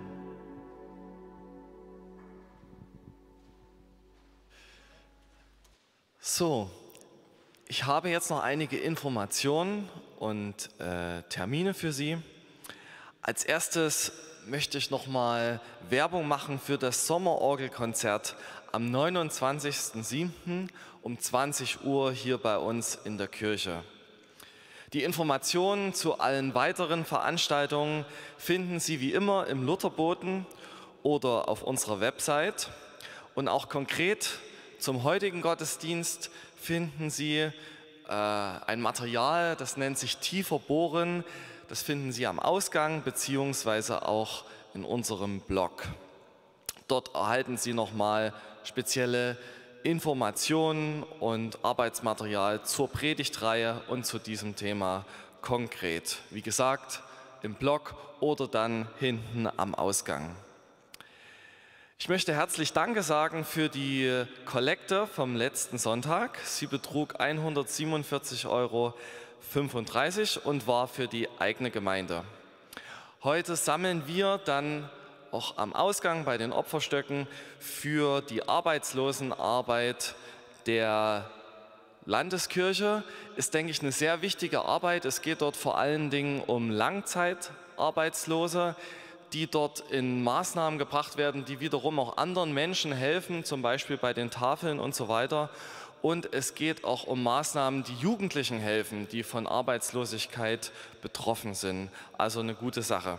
So, ich habe jetzt noch einige Informationen und äh, Termine für Sie. Als erstes möchte ich noch mal Werbung machen für das Sommerorgelkonzert am neunundzwanzigsten siebten um zwanzig Uhr hier bei uns in der Kirche. Die Informationen zu allen weiteren Veranstaltungen finden Sie wie immer im Lutherboten oder auf unserer Website. Und auch konkret zum heutigen Gottesdienst finden Sie äh, ein Material, das nennt sich Tiefer bohren. Das finden Sie am Ausgang beziehungsweise auch in unserem Blog. Dort erhalten Sie nochmal spezielle Informationen und Arbeitsmaterial zur Predigtreihe und zu diesem Thema konkret. Wie gesagt, im Blog oder dann hinten am Ausgang. Ich möchte herzlich Danke sagen für die Kollekte vom letzten Sonntag. Sie betrug hundertsiebenundvierzig Euro fünfunddreißig und war für die eigene Gemeinde. Heute sammeln wir dann auch am Ausgang bei den Opferstöcken für die Arbeitslosenarbeit der Landeskirche. Ist, denke ich, eine sehr wichtige Arbeit. Es geht dort vor allen Dingen um Langzeitarbeitslose, die dort in Maßnahmen gebracht werden, die wiederum auch anderen Menschen helfen, zum Beispiel bei den Tafeln und so weiter. Und es geht auch um Maßnahmen, die Jugendlichen helfen, die von Arbeitslosigkeit betroffen sind. Also eine gute Sache.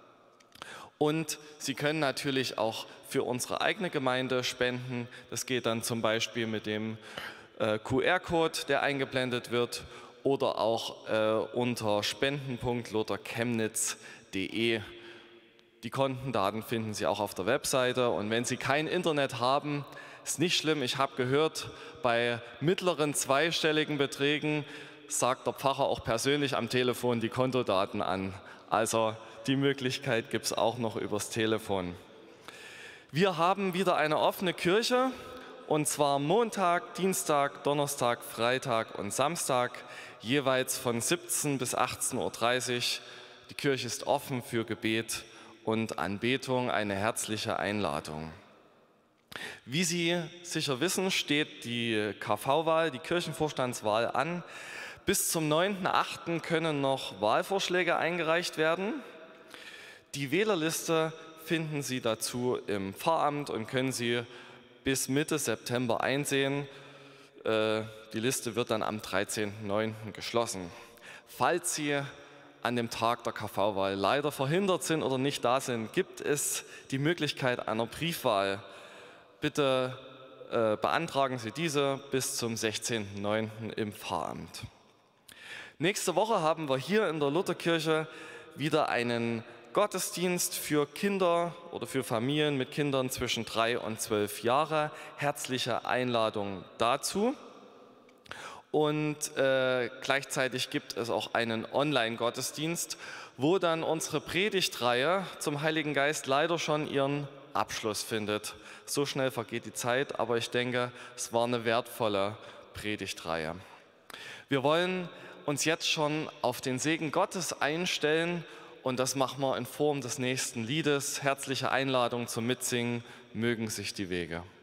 Und Sie können natürlich auch für unsere eigene Gemeinde spenden. Das geht dann zum Beispiel mit dem äh, Q R-Code, der eingeblendet wird, oder auch äh, unter spenden punkt lutherchemnitz punkt de. Die Kontendaten finden Sie auch auf der Webseite. Und wenn Sie kein Internet haben, ist nicht schlimm. Ich habe gehört, bei mittleren zweistelligen Beträgen sagt der Pfarrer auch persönlich am Telefon die Kontodaten an. Also die Möglichkeit gibt es auch noch übers Telefon. Wir haben wieder eine offene Kirche, und zwar Montag, Dienstag, Donnerstag, Freitag und Samstag, jeweils von siebzehn bis achtzehn Uhr dreißig. Die Kirche ist offen für Gebet und Anbetung, eine herzliche Einladung. Wie Sie sicher wissen, steht die K V-Wahl, die Kirchenvorstandswahl an. Bis zum neunten achten können noch Wahlvorschläge eingereicht werden. Die Wählerliste finden Sie dazu im Pfarramt und können Sie bis Mitte September einsehen. Die Liste wird dann am dreizehnten neunten geschlossen. Falls Sie an dem Tag der K V-Wahl leider verhindert sind oder nicht da sind, gibt es die Möglichkeit einer Briefwahl. Bitte äh, beantragen Sie diese bis zum sechzehnten neunten im Pfarramt. Nächste Woche haben wir hier in der Lutherkirche wieder einen Gottesdienst für Kinder oder für Familien mit Kindern zwischen drei und zwölf Jahre. Herzliche Einladung dazu. Und äh, gleichzeitig gibt es auch einen Online-Gottesdienst, wo dann unsere Predigtreihe zum Heiligen Geist leider schon ihren Abschluss findet. So schnell vergeht die Zeit, aber ich denke, es war eine wertvolle Predigtreihe. Wir wollen uns jetzt schon auf den Segen Gottes einstellen, und das machen wir in Form des nächsten Liedes. Herzliche Einladung zum Mitsingen, mögen sich die Wege.